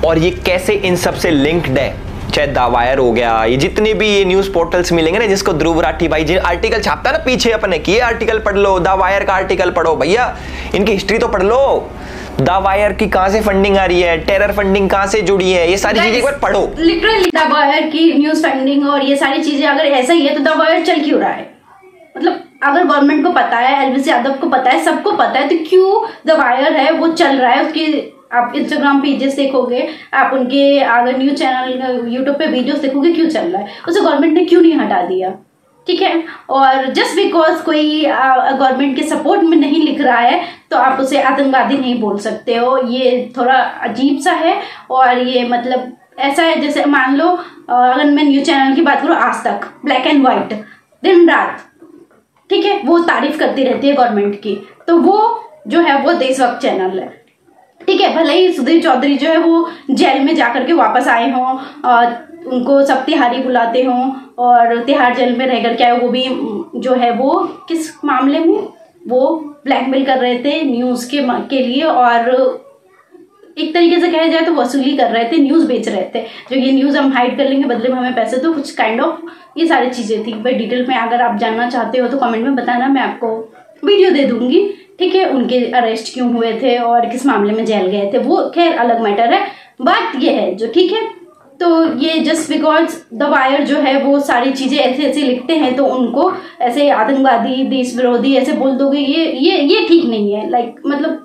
और ये कैसे इन सब से लिंक्ड है, चाहे द वायर हो गया, ये जितने भी ये न्यूज पोर्टल्स मिलेंगे ना, जिसको ध्रुव राठी भाई जिन आर्टिकल छापता है ना पीछे अपने कि ये आर्टिकल पढ़ लो, द वायर का आर्टिकल पढ़ो, भैया इनकी हिस्ट्री तो पढ़ लो। द वायर की कहां से फंडिंग आ रही है, टेरर फंडिंग कहां से जुड़ी है, ये सारी चीजें एक बार पढ़ो। लिटरली द वायर की न्यूज फंडिंग और ये सारी चीजें अगर ऐसा ही है तो द वायर चल क्यों रहा है? मतलब अगर गवर्नमेंट को पता है, एलवीसी यादव को पता है, सबको पता है, तो क्यों द वायर है वो चल रहा है? उसकी आप इंस्टाग्राम पेजेस देखोगे, आप उनके अगर न्यूज चैनल यूट्यूब पे वीडियोस देखोगे, क्यों चल रहा है? उसे गवर्नमेंट ने क्यों नहीं हटा दिया? ठीक है, और जस्ट बिकॉज कोई गवर्नमेंट के सपोर्ट में नहीं लिख रहा है तो आप उसे आतंकवादी नहीं बोल सकते हो। ये थोड़ा अजीब सा है। और ये मतलब ऐसा है जैसे मान लो अगर मैं न्यूज चैनल की बात करूँ, आज तक ब्लैक एंड व्हाइट दिन रात, ठीक है, वो तारीफ करती रहती है गवर्नमेंट की, तो वो जो है वो देशभक्त चैनल है। ठीक है, भले ही सुधीर चौधरी जो है वो जेल में जाकर के वापस आए हों, उनको सब तिहारी बुलाते हों और तिहाड़ जेल में रहकर क्या है, वो भी जो है वो किस मामले में वो ब्लैकमेल कर रहे थे न्यूज़ के लिए, और एक तरीके से कहा जाए तो वसूली कर रहे थे, न्यूज़ बेच रहे थे, जो ये न्यूज़ हम हाइड कर लेंगे, बदले में हमें पैसे, तो कुछ काइंड ऑफ ये सारी चीज़ें थी। भाई डिटेल में अगर आप जानना चाहते हो तो कमेंट में बताना, मैं आपको वीडियो दे दूंगी। ठीक है, उनके अरेस्ट क्यों हुए थे और किस मामले में जेल गए थे, वो खैर अलग मैटर है। बात ये है जो, ठीक है, तो ये जस्ट बिकॉज द वायर जो है वो सारी चीजें ऐसे ऐसे लिखते हैं तो उनको ऐसे आतंकवादी, देश विरोधी ऐसे बोल दोगे, ये ठीक नहीं है। लाइक मतलब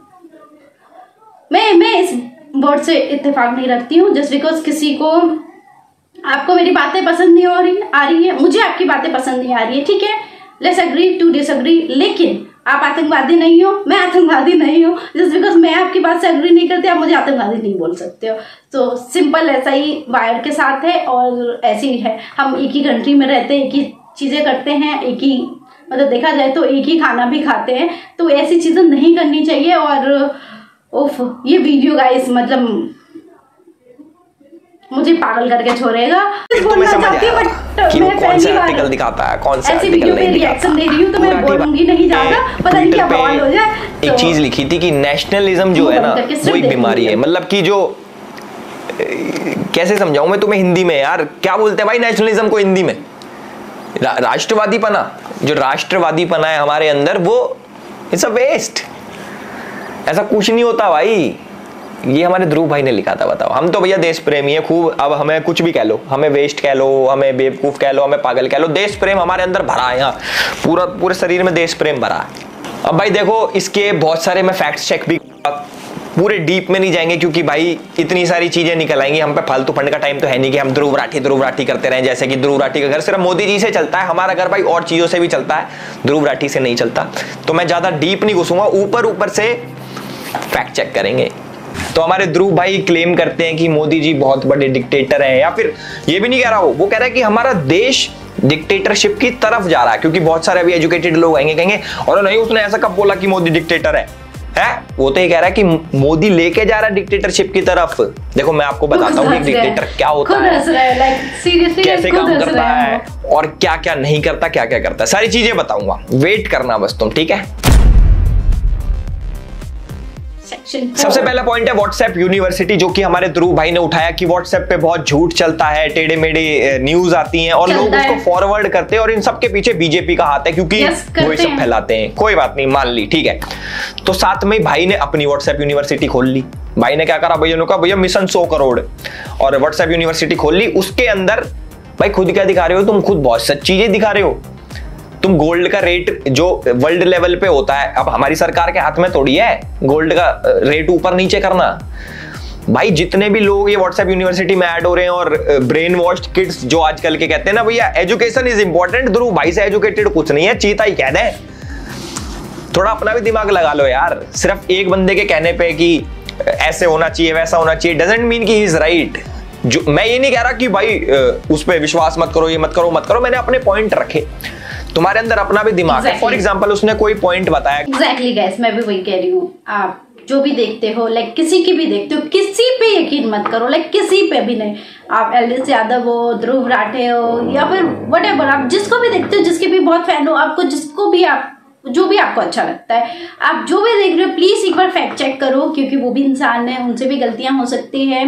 मैं इस वर्ड से इत्तेफाक नहीं रखती हूँ। जस्ट बिकॉज किसी को आपको मेरी बातें पसंद नहीं आ रही है, मुझे आपकी बातें पसंद नहीं आ रही है, ठीक है, लेट्स एग्री टू डिसएग्री, लेकिन आप आतंकवादी नहीं हो, मैं आतंकवादी नहीं हूँ। जस्ट बिकॉज मैं आपकी बात से एग्री नहीं करती, आप मुझे आतंकवादी नहीं बोल सकते हो। तो सिंपल ऐसा ही वायर के साथ है और ऐसे ही है। हम एक ही कंट्री में रहते हैं, एक ही चीजें करते हैं, एक ही मतलब देखा जाए तो एक ही खाना भी खाते हैं, तो ऐसी चीजें नहीं करनी चाहिए। और उफ, ये वीडियो गाइस मतलब मुझे पागल करके छोड़ेगा। बोलना चाहती हूँ बट मैं पहली बार आर्टिकल दिखाता है, कौन सा ऐसी वीडियो पे रिएक्शन दे रही हूँ, तो मैं बोलूंगी नहीं ज्यादा, पता नहीं क्या बवाल हो जाए। एक चीज लिखी थी कि नेशनलिज्म जो है ना वो एक बीमारी है। मतलब कि जो कैसे समझाऊं मैं तुम्हें हिंदी में, यार क्या बोलते हैं भाई नेशनलिज्म को हिंदी में? राष्ट्रवादीपना, जो राष्ट्रवादीपना है हमारे अंदर, वो इट्स अ वेस्ट। ऐसा कुछ नहीं होता भाई। ये हमारे ध्रुव भाई ने लिखा था। बताओ, हम तो भैया देश प्रेमी है खूब, अब हमें कुछ भी कह लो, हमें वेस्ट कह लो, हमें बेवकूफ कह लो, हमें पागल कह लो, देश प्रेम हमारे अंदर भरा है। यहाँ पूरे शरीर में देश प्रेम भरा है। अब भाई देखो, इसके बहुत सारे मैं फैक्ट चेक भी, पूरे डीप में नहीं जाएंगे क्योंकि भाई इतनी सारी चीजें निकल आएंगी। हम पे फालतू फंड का टाइम तो है नहीं कि हम ध्रुव राठी करते रहें। जैसे कि ध्रुव राठी का घर सिर्फ मोदी जी से चलता है, हमारा घर भाई और चीजों से भी चलता है, ध्रुव राठी से नहीं चलता। तो मैं ज्यादा डीप नहीं घुसूंगा, ऊपर से फैक्ट चेक करेंगे। तो हमारे ध्रुव भाई क्लेम करते हैं कि मोदी जी बहुत बड़े डिक्टेटर हैं, या फिर ये भी नहीं कह रहा वो कह रहा है कि हमारा देश डिक्टेटरशिप की तरफ जा रहा है। क्योंकि बहुत सारे अभी एजुकेटेड लोग आएंगे, कहेंगे और नहीं उसने ऐसा कब बोला कि मोदी डिक्टेटर है? वो तो ये कह रहा है कि मोदी लेके जा रहा है डिक्टेटरशिप की तरफ। देखो मैं आपको बताता हूँ कि डिक्टेटर क्या होता है, कैसे काम करता है और क्या क्या नहीं करता, क्या क्या करता है, सारी चीजें बताऊंगा। वेट करना बस तुम, ठीक है। सबसे पहला पॉइंट है व्हाट्सएप यूनिवर्सिटी, जो कि हमारे ध्रुव भाई ने उठाया कि व्हाट्सएप पे बहुत झूठ चलता है, टेढ़े मेढ़े न्यूज आती हैं और लोग उसको फॉरवर्ड करते हैं और इन सब के पीछे बीजेपी का हाथ है क्योंकि वो सब फैलाते हैं। कोई बात नहीं, मान ली, ठीक है। तो साथ में भाई ने अपनी व्हाट्सएप यूनिवर्सिटी खोल ली। भाई ने क्या करा, भैया ने कहा भैया मिशन 100 करोड़ और व्हाट्सएप यूनिवर्सिटी खोल ली। उसके अंदर भाई खुद क्या दिखा रहे हो तुम, खुद बहुत सच चीजें दिखा रहे हो। तुम गोल्ड का रेट जो वर्ल्ड लेवल पे होता है, अब हमारी सरकार के हाथ में थोड़ी है गोल्ड का रेट ऊपर नीचे करना। भाई जितने भी लोग ये व्हाट्सएप यूनिवर्सिटी में ऐड हो रहे हैं और ब्रेन वॉश्ड किड्स जो आजकल के कहते हैं ना भैया एजुकेशन इज इंपॉर्टेंट, ध्रुव भाई से एजुकेटेड कुछ नहीं है, चीता ही कह दे। थोड़ा अपना भी दिमाग लगा लो यार। सिर्फ एक बंदे के कहने पे कि ऐसे होना चाहिए वैसा होना चाहिए डजंट मीन कि ही इज राइट। जो मैं ये नहीं कह रहा कि भाई उस पर विश्वास मत करो, ये मत करो, मैंने अपने पॉइंट रखे। तुम्हारे अंदर अपना भी दिमाग है। फॉर एग्जाम्पल उसने कोई पॉइंट बताया। एग्जैक्टली गाइस, मैं भी वही कह रही हूँ। आप जो भी देखते हो, लाइक किसी की भी देखते हो, किसी पे यकीन मत करो, लाइक किसी पे भी नहीं। आप एलवीसी यादव हो, ध्रुव राठी हो, या फिर व्हाटएवर, आप जिसको भी देखते हो, जिसके भी बहुत फैन हो, आपको जिसको भी आप जो भी आपको अच्छा लगता है, आप जो भी देख रहे हो, प्लीज एक बार फैक्ट चेक करो क्योंकि वो भी इंसान है, उनसे भी गलतियां हो सकती है।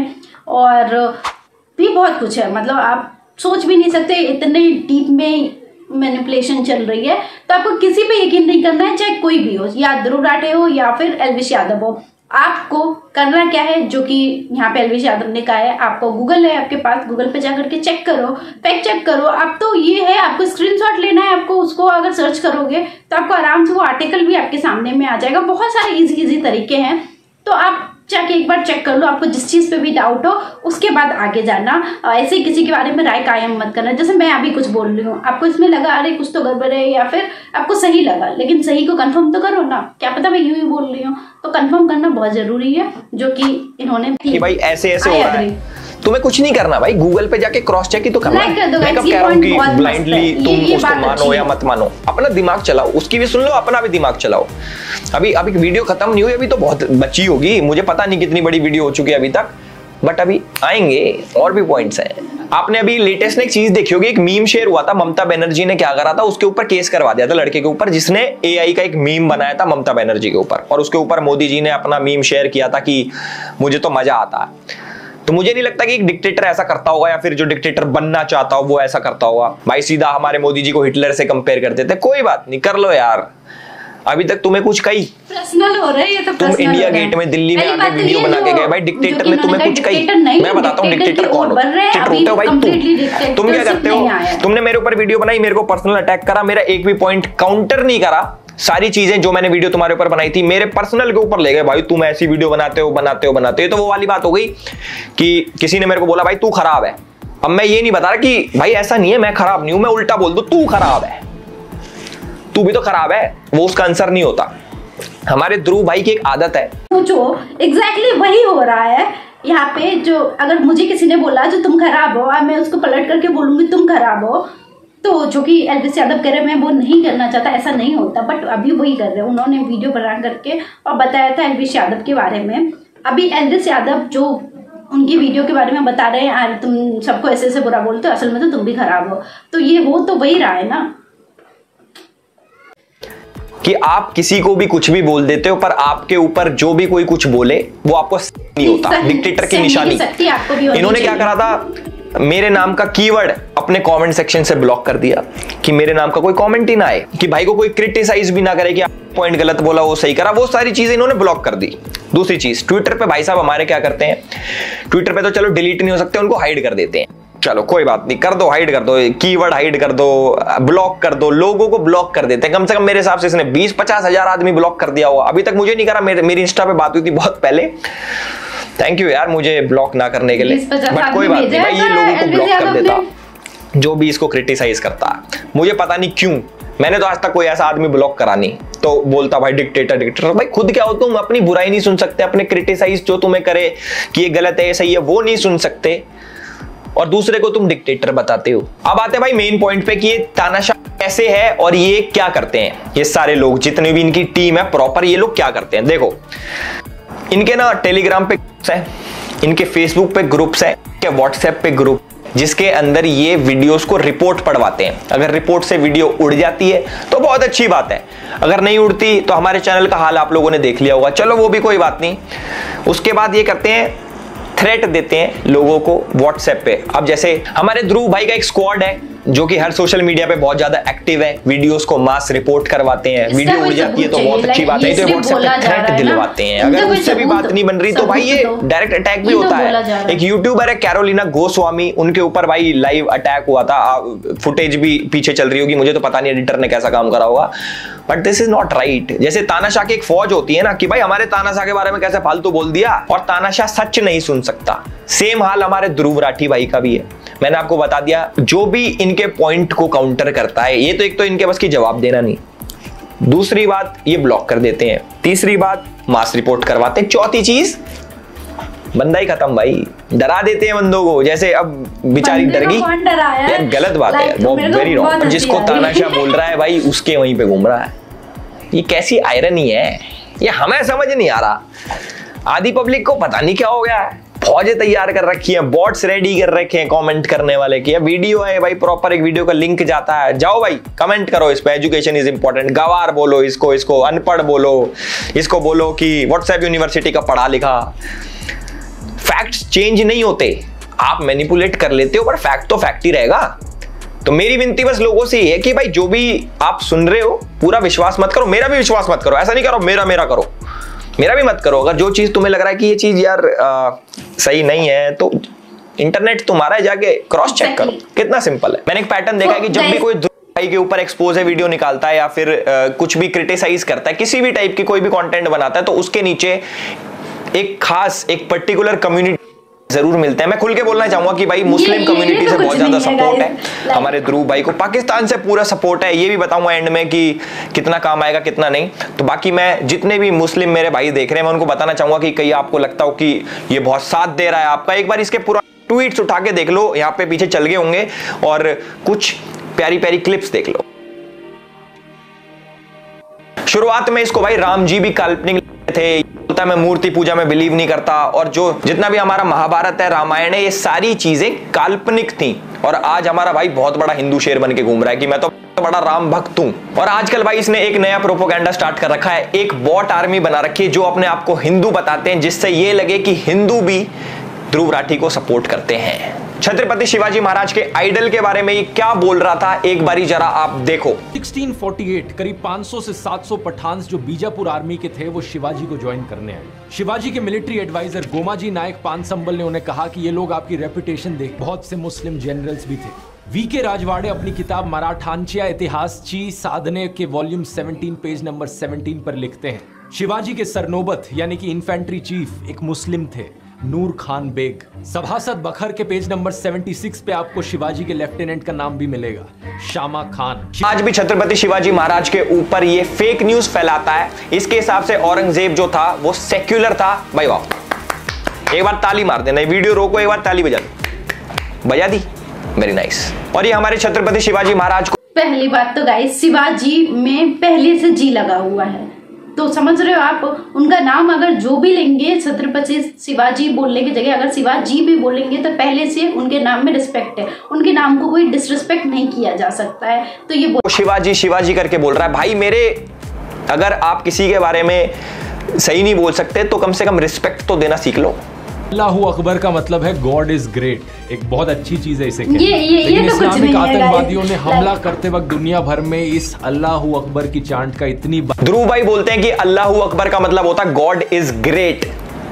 और भी बहुत कुछ है। मतलब आप सोच भी नहीं सकते इतने डीप में मैनिपुलेशन चल रही है। तो आपको किसी पे यकीन नहीं करना है, चाहे कोई भी हो, या ध्रुव राठे हो या फिर एल्विश यादव हो। आपको करना क्या है, जो कि यहाँ पे एल्विश यादव ने कहा है, आपको गूगल है आपके पास, गूगल पे जाकर के चेक करो, फैक्ट चेक करो। आप तो ये है, आपको स्क्रीनशॉट लेना है, आपको उसको अगर सर्च करोगे तो आपको आराम से वो आर्टिकल भी आपके सामने में आ जाएगा। बहुत सारे इजी तरीके हैं, तो आप जाके एक बार चेक कर लो। आपको जिस चीज पे भी डाउट हो उसके बाद आगे जाना। ऐसे ही किसी के बारे में राय कायम मत करना। जैसे मैं अभी कुछ बोल रही हूँ, आपको इसमें लगा अरे कुछ तो गड़बड़ है, या फिर आपको सही लगा, लेकिन सही को कंफर्म तो करो ना। क्या पता मैं यूं ही बोल रही हूँ, तो कंफर्म करना बहुत जरूरी है, जो कि इन्होंने कि भाई ऐसे ऐसे हो रहा है। तुम्हें कुछ नहीं करना भाई, गूगल पे जाके क्रॉस चेक ही तो करना है। मैं कब कह रहा हूँ कि ब्लाइंडली तुम उसको मानो या मत मानो, अपना दिमाग चलाओ, उसकी भी सुन लो, अपना भी दिमाग चलाओ। अभी वीडियो खत्म नहीं हुई, अभी तो बहुत बची होगी, मुझे पता नहीं कितनी बड़ी वीडियो हो चुकी है अभी तक, बट अभी आएंगे और भी पॉइंट्स हैं। आपने अभी लेटेस्ट में एक चीज देखी होगी, एक मीम शेयर हुआ था, ममता बनर्जी ने क्या करा था, उसके ऊपर केस करवा दिया था लड़के के ऊपर जिसने एआई का एक मीम बनाया था ममता बनर्जी के ऊपर, और उसके ऊपर मोदी जी ने अपना मीम शेयर किया था कि मुझे तो मजा आता है। तो मुझे नहीं लगता कि एक डिक्टेटर ऐसा करता होगा, या फिर जो डिक्टेटर बनना चाहता हो वो ऐसा करता होगा। भाई सीधा हमारे मोदी जी को हिटलर से कंपेयर करते थे, कोई बात नहीं, कर लो यार। अभी तक तुम्हें कुछ कही पर्सनल हो रहा है, ये तो तुम इंडिया गेट में दिल्ली में आके वीडियो बना के गए, भाई डिक्टेटर ने तुम्हें कुछ कही? मैं बताता हूँ डिक्टेटर कौन हो, भाई तुम क्या करते हो? तुमने मेरे ऊपर वीडियो बनाई, मेरे को पर्सनल अटैक करा, मेरा एक भी पॉइंट काउंटर नहीं करा, सारी चीजें जो मैंने वीडियो तुम्हारे ऊपर बनाई थी मेरे पर्सनल के ऊपर ले गए। भाई तुम ऐसी वीडियो बनाते हो, तो वो वाली बात हो गई कि किसी ने मेरे को बोला भाई तू खराब है। अब मैं ये नहीं बता रहा कि भाई ऐसा नहीं है, मैं खराब नहीं हूं, मैं उल्टा बोल दूं तू खराब है, तू भी तो खराब है, वो उसका आंसर नहीं होता। हमारे ध्रुव भाई की एक आदत है, जो एग्जैक्टली वही हो रहा है यहाँ पे। जो अगर मुझे किसी ने बोला जो तुम खराब हो, मैं उसको पलट करके बोलूंगी तुम खराब हो, तो जो कि एल्विश यादव कह रहे हैं, मैं वो नहीं करना चाहता, ऐसा नहीं होता, बट अभी वही कर रहे हैं। उन्होंने वीडियो बना करके और बताया था एल्विश यादव के बारे में। अभी एल्विश यादव जो उनकी वीडियो के बारे में बता रहे हैं, तुम सबको ऐसे ऐसे बुरा बोलते हो, असल में तो तुम भी खराब हो, तो ये हो तो वही रहा है ना कि आप किसी को भी कुछ भी बोल देते हो, पर आपके ऊपर जो भी कोई कुछ बोले वो आपको नहीं होता। डिक्टेटर की निशानी। इन्होंने क्या करा था, मेरे नाम का कीवर्ड अपने कमेंट सेक्शन से ब्लॉक कर दिया कि मेरे नाम का कोई कमेंट ही ना आए, कि भाई को कोई क्रिटिसाइज भी ना करे कि आप पॉइंट गलत बोला वो सही करा, वो सारी चीजें इन्होंने ब्लॉक कर दी। दूसरी चीज, ट्विटर पे भाई साहब हमारे क्या करते हैं, ट्विटर पे तो चलो डिलीट नहीं हो सकते, उनको हाइड कर देते हैं। चलो कोई बात नहीं, कर दो, हाइड कर दो, कीवर्ड हाइड कर दो, ब्लॉक कर दो, लोगों को ब्लॉक कर देते हैं। कम से कम मेरे हिसाब से इसने 20-50 हजार आदमी ब्लॉक कर दिया हुआ, अभी तक मुझे नहीं करा, मेरी इंस्टा पे बात हुई थी बहुत पहले। थैंक यू यार मुझे ब्लॉक ना करने के लिए, बट कोई बात नहीं भाई, ये लोगों को ब्लॉक कर देता जो भी इसको क्रिटिसाइज करता है। मुझे पता नहीं क्यों, मैंने तो आज तक कोई ऐसा आदमी ब्लॉक करा नहीं, तो बोलता भाई डिक्टेटर। भाई खुद क्या हो तुम, अपनी बुराई नहीं सुन सकते, अपने क्रिटिसाइज जो तुम्हें करे कि ये गलत है ये सही है वो नहीं सुन सकते, और दूसरे को तुम डिक्टेटर बताते हो। अब आते हैं भाई मेन पॉइंट पे कि ये तानाशाह कैसे है और ये क्या करते हैं। ये सारे लोग जितने भी इनकी टीम है प्रॉपर, ये लोग क्या करते हैं देखो, इनके ना टेलीग्राम पे ग्रुप्स हैं, इनके फेसबुक पे ग्रुप्स हैं, इनके व्हाट्सएप पे ग्रुप, जिसके अंदर ये वीडियोस को रिपोर्ट पढ़वाते हैं। अगर रिपोर्ट से वीडियो उड़ जाती है तो बहुत अच्छी बात है, अगर नहीं उड़ती तो हमारे चैनल का हाल आप लोगों ने देख लिया होगा, चलो वो भी कोई बात नहीं। उसके बाद ये करते हैं थ्रेट देते हैं लोगों को व्हाट्सएप पे। अब जैसे हमारे ध्रुव भाई का एक स्क्वाड है जो कि हर सोशल मीडिया पे बहुत ज्यादा एक्टिव है, वीडियोस को मास रिपोर्ट करवाते हैं, वीडियो उड़ जाती है तो बहुत अच्छी बात है, तो व्हाट्सएप पे थ्रेट दिलवाते हैं। अगर उससे भी बात नहीं बन रही तो भाई ये डायरेक्ट अटैक भी होता है। एक यूट्यूबर है कैरोलिना गोस्वामी, उनके ऊपर भाई लाइव अटैक हुआ था, फुटेज भी पीछे चल रही होगी, मुझे तो पता नहीं एडिटर ने कैसा काम करा होगा, but this is not right. जैसे तानाशाह की एक फौज होती है ना कि भाई हमारे तानाशाह के बारे में कैसे फालतू बोल दिया, और तानाशाह सच नहीं सुन सकता। सेम हाल हमारे ध्रुव राठी भाई का भी है। मैंने आपको बता दिया, जो भी इनके पॉइंट को काउंटर करता है, ये तो एक तो इनके बस की जवाब देना नहीं, दूसरी बात ये ब्लॉक कर देते हैं, तीसरी बात मास रिपोर्ट करवाते हैं, चौथी चीज बंदा ही खत्म भाई, डरा देते हैं बंदों को। जैसे अब बेचारी डर गई यार, गलत बात है, वो वेरी रॉन्ग। जिसको तानाशाह बोल रहा है भाई उसके वहीं पे घूम रहा है, ये कैसी आयरनी है, ये हमें समझ नहीं आ रहा। आधी पब्लिक को पता नहीं क्या हो गया है, फौजें तैयार कर रखी हैं, बॉट्स रेडी कर रखे हैं कमेंट करने वाले की। वीडियो है भाई, प्रॉपर एक वीडियो का लिंक जाता है, जाओ भाई कमेंट करो इस पे, एजुकेशन इज इंपॉर्टेंट, गवार बोलो इसको अनपढ़ बोलो, इसको बोलो कि व्हाट्सएप यूनिवर्सिटी का पढ़ा लिखा। फैक्ट्स चेंज नहीं होते, आप मैनिपुलेट कर लेते हो, पर फैक्ट तो फैक्ट ही रहेगा। तो मेरी विनती बस लोगों से ये है कि भाई जो भी आप सुन रहे हो पूरा विश्वास मत करो, मेरा भी विश्वास मत करो, ऐसा नहीं करो मेरा करो, मेरा भी मत करो। अगर जो चीज तुम्हें लग रहा है कि ये चीज यार सही नहीं है तो इंटरनेट तुम्हारा है, जाके क्रॉस चेक करो, कितना सिंपल है। मैंने एक पैटर्न देखा है कि जब भी कोई भाई के ऊपर एक्सपोज है वीडियो निकालता है या फिर कुछ भी क्रिटिसाइज करता है, किसी भी टाइप की कोई भी कंटेंट बनाता है, तो उसके नीचे एक खास एक पर्टिकुलर कम्युनिटी जरूर मिलते हैं। मैं खुल के बोलना चाहूंगा कि भाई मुस्लिम कम्युनिटी से बहुत ज्यादा सपोर्ट है हमारे ध्रुव भाई को, पाकिस्तान से पूरा सपोर्ट है, ये भी बताऊंगा एंड में कि कितना काम आएगा कितना नहीं। तो बाकी मैं जितने भी मुस्लिम मेरे भाई देख रहे हैं मैं उनको बताना चाहूंगा कि कहीं आपको लगता हो कि ये बहुत साथ दे रहा है आपका, एक बार इसके पूरा ट्वीट्स उठा के देख लो, यहाँ पे पीछे चल गए होंगे, और कुछ प्यारी प्यारी क्लिप्स देख लो। शुरुआत में इसको भाई राम जी भी काल्पनिक थे, बोलता मैं मूर्ति पूजा में बिलीव नहीं करता, और जो जितना भी हमारा महाभारत है रामायण है ये सारी चीजें काल्पनिक थी, और आज हमारा भाई बहुत बड़ा हिंदू शेर बन के घूम रहा है कि मैं तो बड़ा राम भक्त हूं। और आजकल भाई इसने एक नया प्रोपोगेंडा स्टार्ट कर रखा है, एक बॉट आर्मी बना रखी है जो अपने आप को हिंदू बताते हैं, जिससे ये लगे कि हिंदू भी ध्रुव राठी को सपोर्ट करते हैं। छत्रपति शिवाजी महाराज के आइडल के बारे में ये क्या बोल रहा था एक बारी जरा आप देखो। 1648 करीब 500 से 700 पठान्स जो बीजापुर आर्मी के थे वो शिवाजी को ज्वाइन करने आए। शिवाजी के मिलिट्री एडवाइजर गोमाजी नायक पानसंबल ने उन्हें कहा कि ये लोग आपकी रेपुटेशन देख, बहुत से मुस्लिम जनरल्स भी थे। वीके राजवाड़े अपनी किताब मराठांच्या इतिहासची साधने के वॉल्यूम 17 पेज नंबर 17 पर लिखते हैं, शिवाजी के सरनोबत यानी कि इन्फेंट्री चीफ एक मुस्लिम थे, नूर खान बेग। सभासद बखर के पेज नंबर 76 पे आपको शिवाजी के लेफ्टिनेंट का नाम भी मिलेगा, शामा खान। आज भी छत्रपति शिवाजी महाराज के ऊपर ये फेक न्यूज फैलाता है। इसके हिसाब से औरंगजेब जो था वो सेक्युलर था। भाई वाह, एक बार ताली मार देना, वीडियो रोको, एक बार ताली बजा दी, वेरी नाइस। और ये हमारे छत्रपति शिवाजी महाराज को, पहली बात तो गाइस शिवाजी में पहले से जी लगा हुआ है, तो समझ रहे हो आप, उनका नाम अगर जो भी लेंगे छत्रपति शिवाजी बोलने की जगह अगर शिवाजी भी बोलेंगे तो पहले से उनके नाम में रिस्पेक्ट है, उनके नाम को कोई डिसरिस्पेक्ट नहीं किया जा सकता है। तो ये शिवाजी शिवाजी करके बोल रहा है। भाई मेरे, अगर आप किसी के बारे में सही नहीं बोल सकते तो कम से कम रिस्पेक्ट तो देना सीख लो। अल्लाहू अकबर का मतलब है गॉड इज ग्रेट, एक बहुत अच्छी चीज है इसे कहना। लेकिन तो इस्लामिक आतंकवादियों ने हमला करते वक्त दुनिया भर में इस अल्लाहू अकबर की चांट का इतनी ध्रुव भाई बोलते हैं कि अल्लाहू अकबर का मतलब होता है गॉड इज ग्रेट।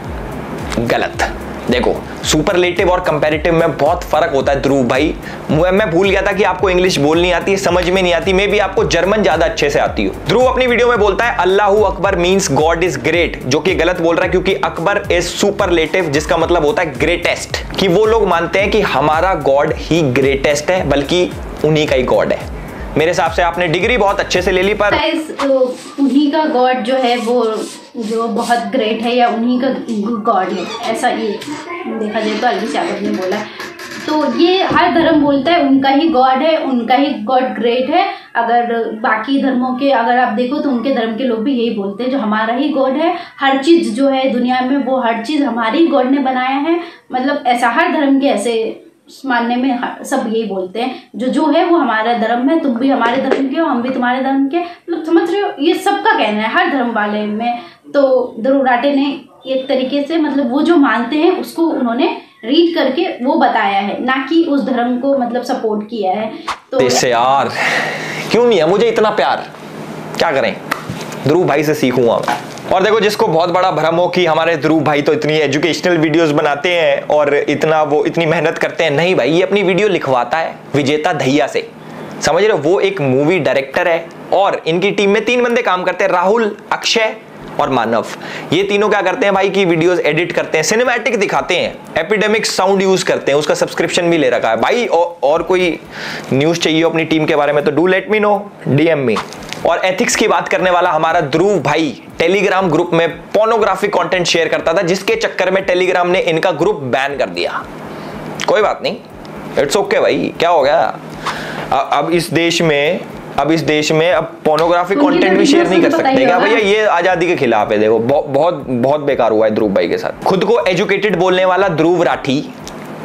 गलत। देखो सुपरलेटिव और कंपैरेटिव में बहुत फर्क होता है ध्रुव भाई। मैं भूल गया था कि आपको इंग्लिश बोलनी आती है, समझ में नहीं आती, मे बी आपको जर्मन ज्यादा अच्छे से आती हो। ध्रुव अपनी वीडियो में बोलता है अल्लाहू अकबर मींस गॉड इज ग्रेट, जो कि गलत बोल रहा है क्योंकि अकबर इज सुपरलेटिव जिसका मतलब होता है ग्रेटेस्ट, कि वो लोग मानते हैं कि हमारा गॉड ही ग्रेटेस्ट है, बल्कि उन्हीं का ही गॉड है। मेरे हिसाब से आपने डिग्री बहुत अच्छे से ले ली, पर उन्हीं का गॉड जो है वो जो बहुत ग्रेट है या उन्हीं का गॉड है, ऐसा ये देखा जाए तो अलवी चावत ने बोला। तो ये हर धर्म बोलता है उनका ही गॉड है, उनका ही गॉड ग्रेट है। अगर बाकी धर्मों के अगर आप देखो तो उनके धर्म के लोग भी यही बोलते हैं जो हमारा ही गॉड है, हर चीज़ जो है दुनिया में वो हर चीज़ हमारी ही गॉड ने बनाया है। मतलब ऐसा हर धर्म के ऐसे मानने में सब यही बोलते हैं जो है वो हमारा धर्म है, तुम भी हमारे धर्म के हो, हम भी तुम्हारे धर्म के, मतलब समझ रहे हो, ये सबका कहना है हर धर्म वाले में। तो ध्रुव राठी ने एक तरीके से मतलब वो जो मानते हैं उसको उन्होंने रीड करके वो बताया है, ना कि उस धर्म को मतलब सपोर्ट किया है। तो इससे यार क्यों नहीं है मुझे इतना प्यार, क्या करें, ध्रुव भाई से सीखूंगा मैं। और देखो जिसको बहुत बड़ा भ्रम हो कि हमारे ध्रुव भाई तो इतनी एजुकेशनल वीडियोस बनाते हैं और इतनी मेहनत करते हैं, नहीं भाई, ये अपनी वीडियो लिखवाता है विजेता दहिया से, समझ रहे हो। वो एक मूवी डायरेक्टर है और इनकी टीम में 3 बंदे काम करते हैं, राहुल, अक्षय और मानव। ये तीनों क्या करते हैं भाई कि वीडियोस एडिट करते हैं, सिनेमैटिक दिखाते हैं, एपिडेमिक साउंड यूज करते हैं, उसका सब्सक्रिप्शन भी ले रखा है भाई। और कोई न्यूज चाहिए अपनी टीम के बारे में तो do let me know, DM me. और एथिक्स की बात करने वाला हमारा ध्रुव भाई टेलीग्राम ग्रुप में पोर्नोग्राफिक कंटेंट शेयर करता था, जिसके चक्कर में टेलीग्राम ने इनका ग्रुप बैन कर दिया। कोई बात नहीं, इट्स ओके भाई, क्या हो गया। अब इस देश में अब पोर्नोग्राफिक कंटेंट भी शेयर नहीं कर सकते क्या भैया, ये आजादी के खिलाफ है। देखो बहुत बेकार हुआ है ध्रुव भाई के साथ। खुद को एजुकेटेड बोलने वाला ध्रुव राठी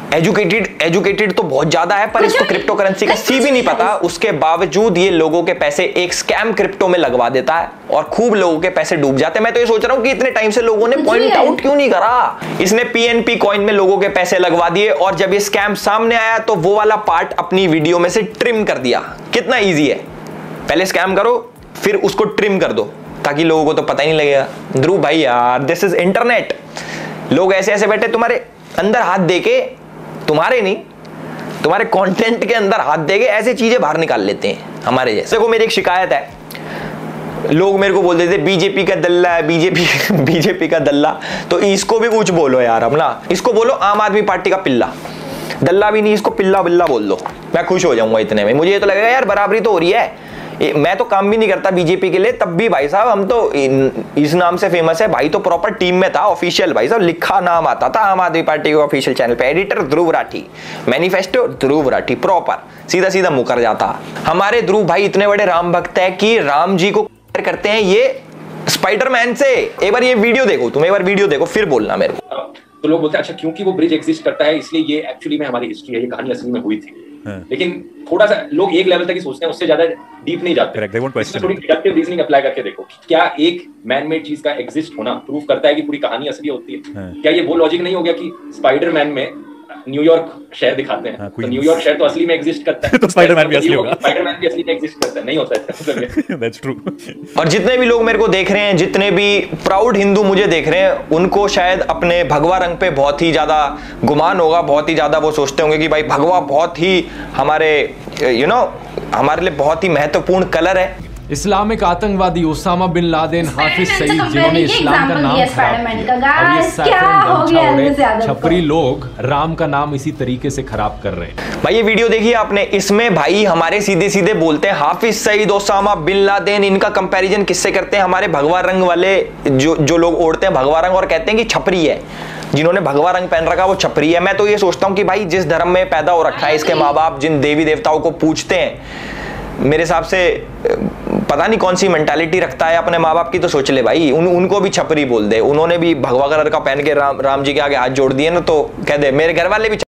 एजुकेटेड तो बहुत ज्यादा है, पर इसको क्रिप्टो करेंसी का सी भी नहीं पता। उसके बावजूद ये लोगों के पैसे एक स्कैम क्रिप्टो में लगवा देता है और खूब लोगों के पैसे डूब जाते हैं। मैं तो ये सोच रहा हूं कि इतने टाइम से लोगों ने पॉइंट आउट क्यों नहीं करा। इसने पीएनपी कॉइन में लोगों के पैसे लगवा दिए और जब ये स्कैम सामने आया तो वो वाला पार्ट अपनी वीडियो में से ट्रिम कर दिया। कितना ईजी है, पहले स्कैम करो फिर उसको ट्रिम कर दो ताकि लोगों को तो पता ही नहीं लगेगा। ध्रुव भाई यार, दिस इज इंटरनेट। लोग ऐसे ऐसे बैठे तुम्हारे अंदर हाथ देके, तुम्हारे नहीं, तुम्हारे कंटेंट के अंदर हाथ देके ऐसे चीजें बाहर निकाल लेते हैं हमारे जैसे। को मेरी एक शिकायत है, लोग मेरे को बोल देते बीजेपी का दल्ला है, बीजेपी का दल्ला। तो इसको भी कुछ बोलो यार, अपना इसको बोलो आम आदमी पार्टी का पिल्ला। दल्ला भी नहीं, इसको पिल्ला बिल्ला बोल दो, मैं खुश हो जाऊंगा इतने में। मुझे ये तो लगेगा यार बराबरी तो हो रही है। मैं तो काम भी नहीं करता बीजेपी के लिए, तब भी भाई साहब हम तो इस नाम से फेमस है। भाई तो प्रॉपर टीम में था, ऑफिशियल भाई साहब लिखा नाम आता था आम आदमी पार्टी के ऑफिशियल चैनल पे, editor Dhruv Rathee, manifesto Dhruv Rathee, proper सीधा सीधा मुकर जाता। हमारे ध्रुव भाई इतने बड़े राम भक्त है कि राम जी को करते हैं ये स्पाइडरमैन से। एक बार ये वीडियो देखो, तुम एक बार वीडियो देखो फिर बोलना मेरे को। तो लोग बोलते हैं अच्छा क्योंकि वो ब्रिज एग्जिस्ट करता है इसलिए ये एक्चुअली में हमारी हिस्ट्री है, ये कहानी असली में हुई थी। लेकिन थोड़ा सा लोग एक लेवल तक ही सोचते हैं, उससे ज्यादा डीप नहीं जाते। इसमें थोड़ी डिडक्टिव रीजनिंग अप्लाई करके देखो, क्या एक मैन मेड चीज का एग्जिस्ट होना प्रूव करता है कि पूरी कहानी असली होती है? क्या ये वो लॉजिक नहीं हो गया कि स्पाइडरमैन में न्यूयॉर्क शहर दिखाते हैं, तो न्यूयॉर्क शहर तो असली में एग्जिस्ट करता है, तो स्पाइडरमैन भी असली होगा, स्पाइडरमैन भी असली में एग्जिस्ट करता है? नहीं होता है। That's true. और जितने भी लोग मेरे को देख रहे हैं, जितने भी प्राउड हिंदू मुझे देख रहे हैं, उनको शायद अपने भगवा रंग पे बहुत ही ज्यादा गुमान होगा, बहुत ही ज्यादा वो सोचते होंगे कि भाई भगवा बहुत ही हमारे हमारे लिए बहुत ही महत्वपूर्ण कलर है। इस्लामिक आतंकवादी Osama bin Laden, Hafiz Saeed, जिन्होंने इस्लाम का नाम खराब, छपरी लोग राम का नाम इसी तरीके से खराब कर रहे हैं। भाई ये वीडियो देखिए आपने, इसमें भाई हमारे सीधे सीधे बोलते हैं Hafiz Saeed, Osama bin Laden, इनका कंपैरिजन किससे करते हैं? हमारे भगवा रंग वाले जो लोग ओढ़ते हैं भगवा रंग और कहते हैं कि छपरी है, जिन्होंने भगवा रंग पहन रखा वो छपरी है। मैं तो ये सोचता हूं कि भाई जिस धर्म में पैदा हो रखा है, इसके माँ बाप जिन देवी देवताओं को पूजते हैं, मेरे हिसाब से पता नहीं कौन सी मेंटालिटी रखता है अपने माँ बाप की, तो सोच ले भाई उनको भी छपरी बोल दे। उन्होंने भी भगवा कलर का पहन के राम जी के आगे हाथ जोड़ दिए ना, तो कह दे मेरे घर वाले भी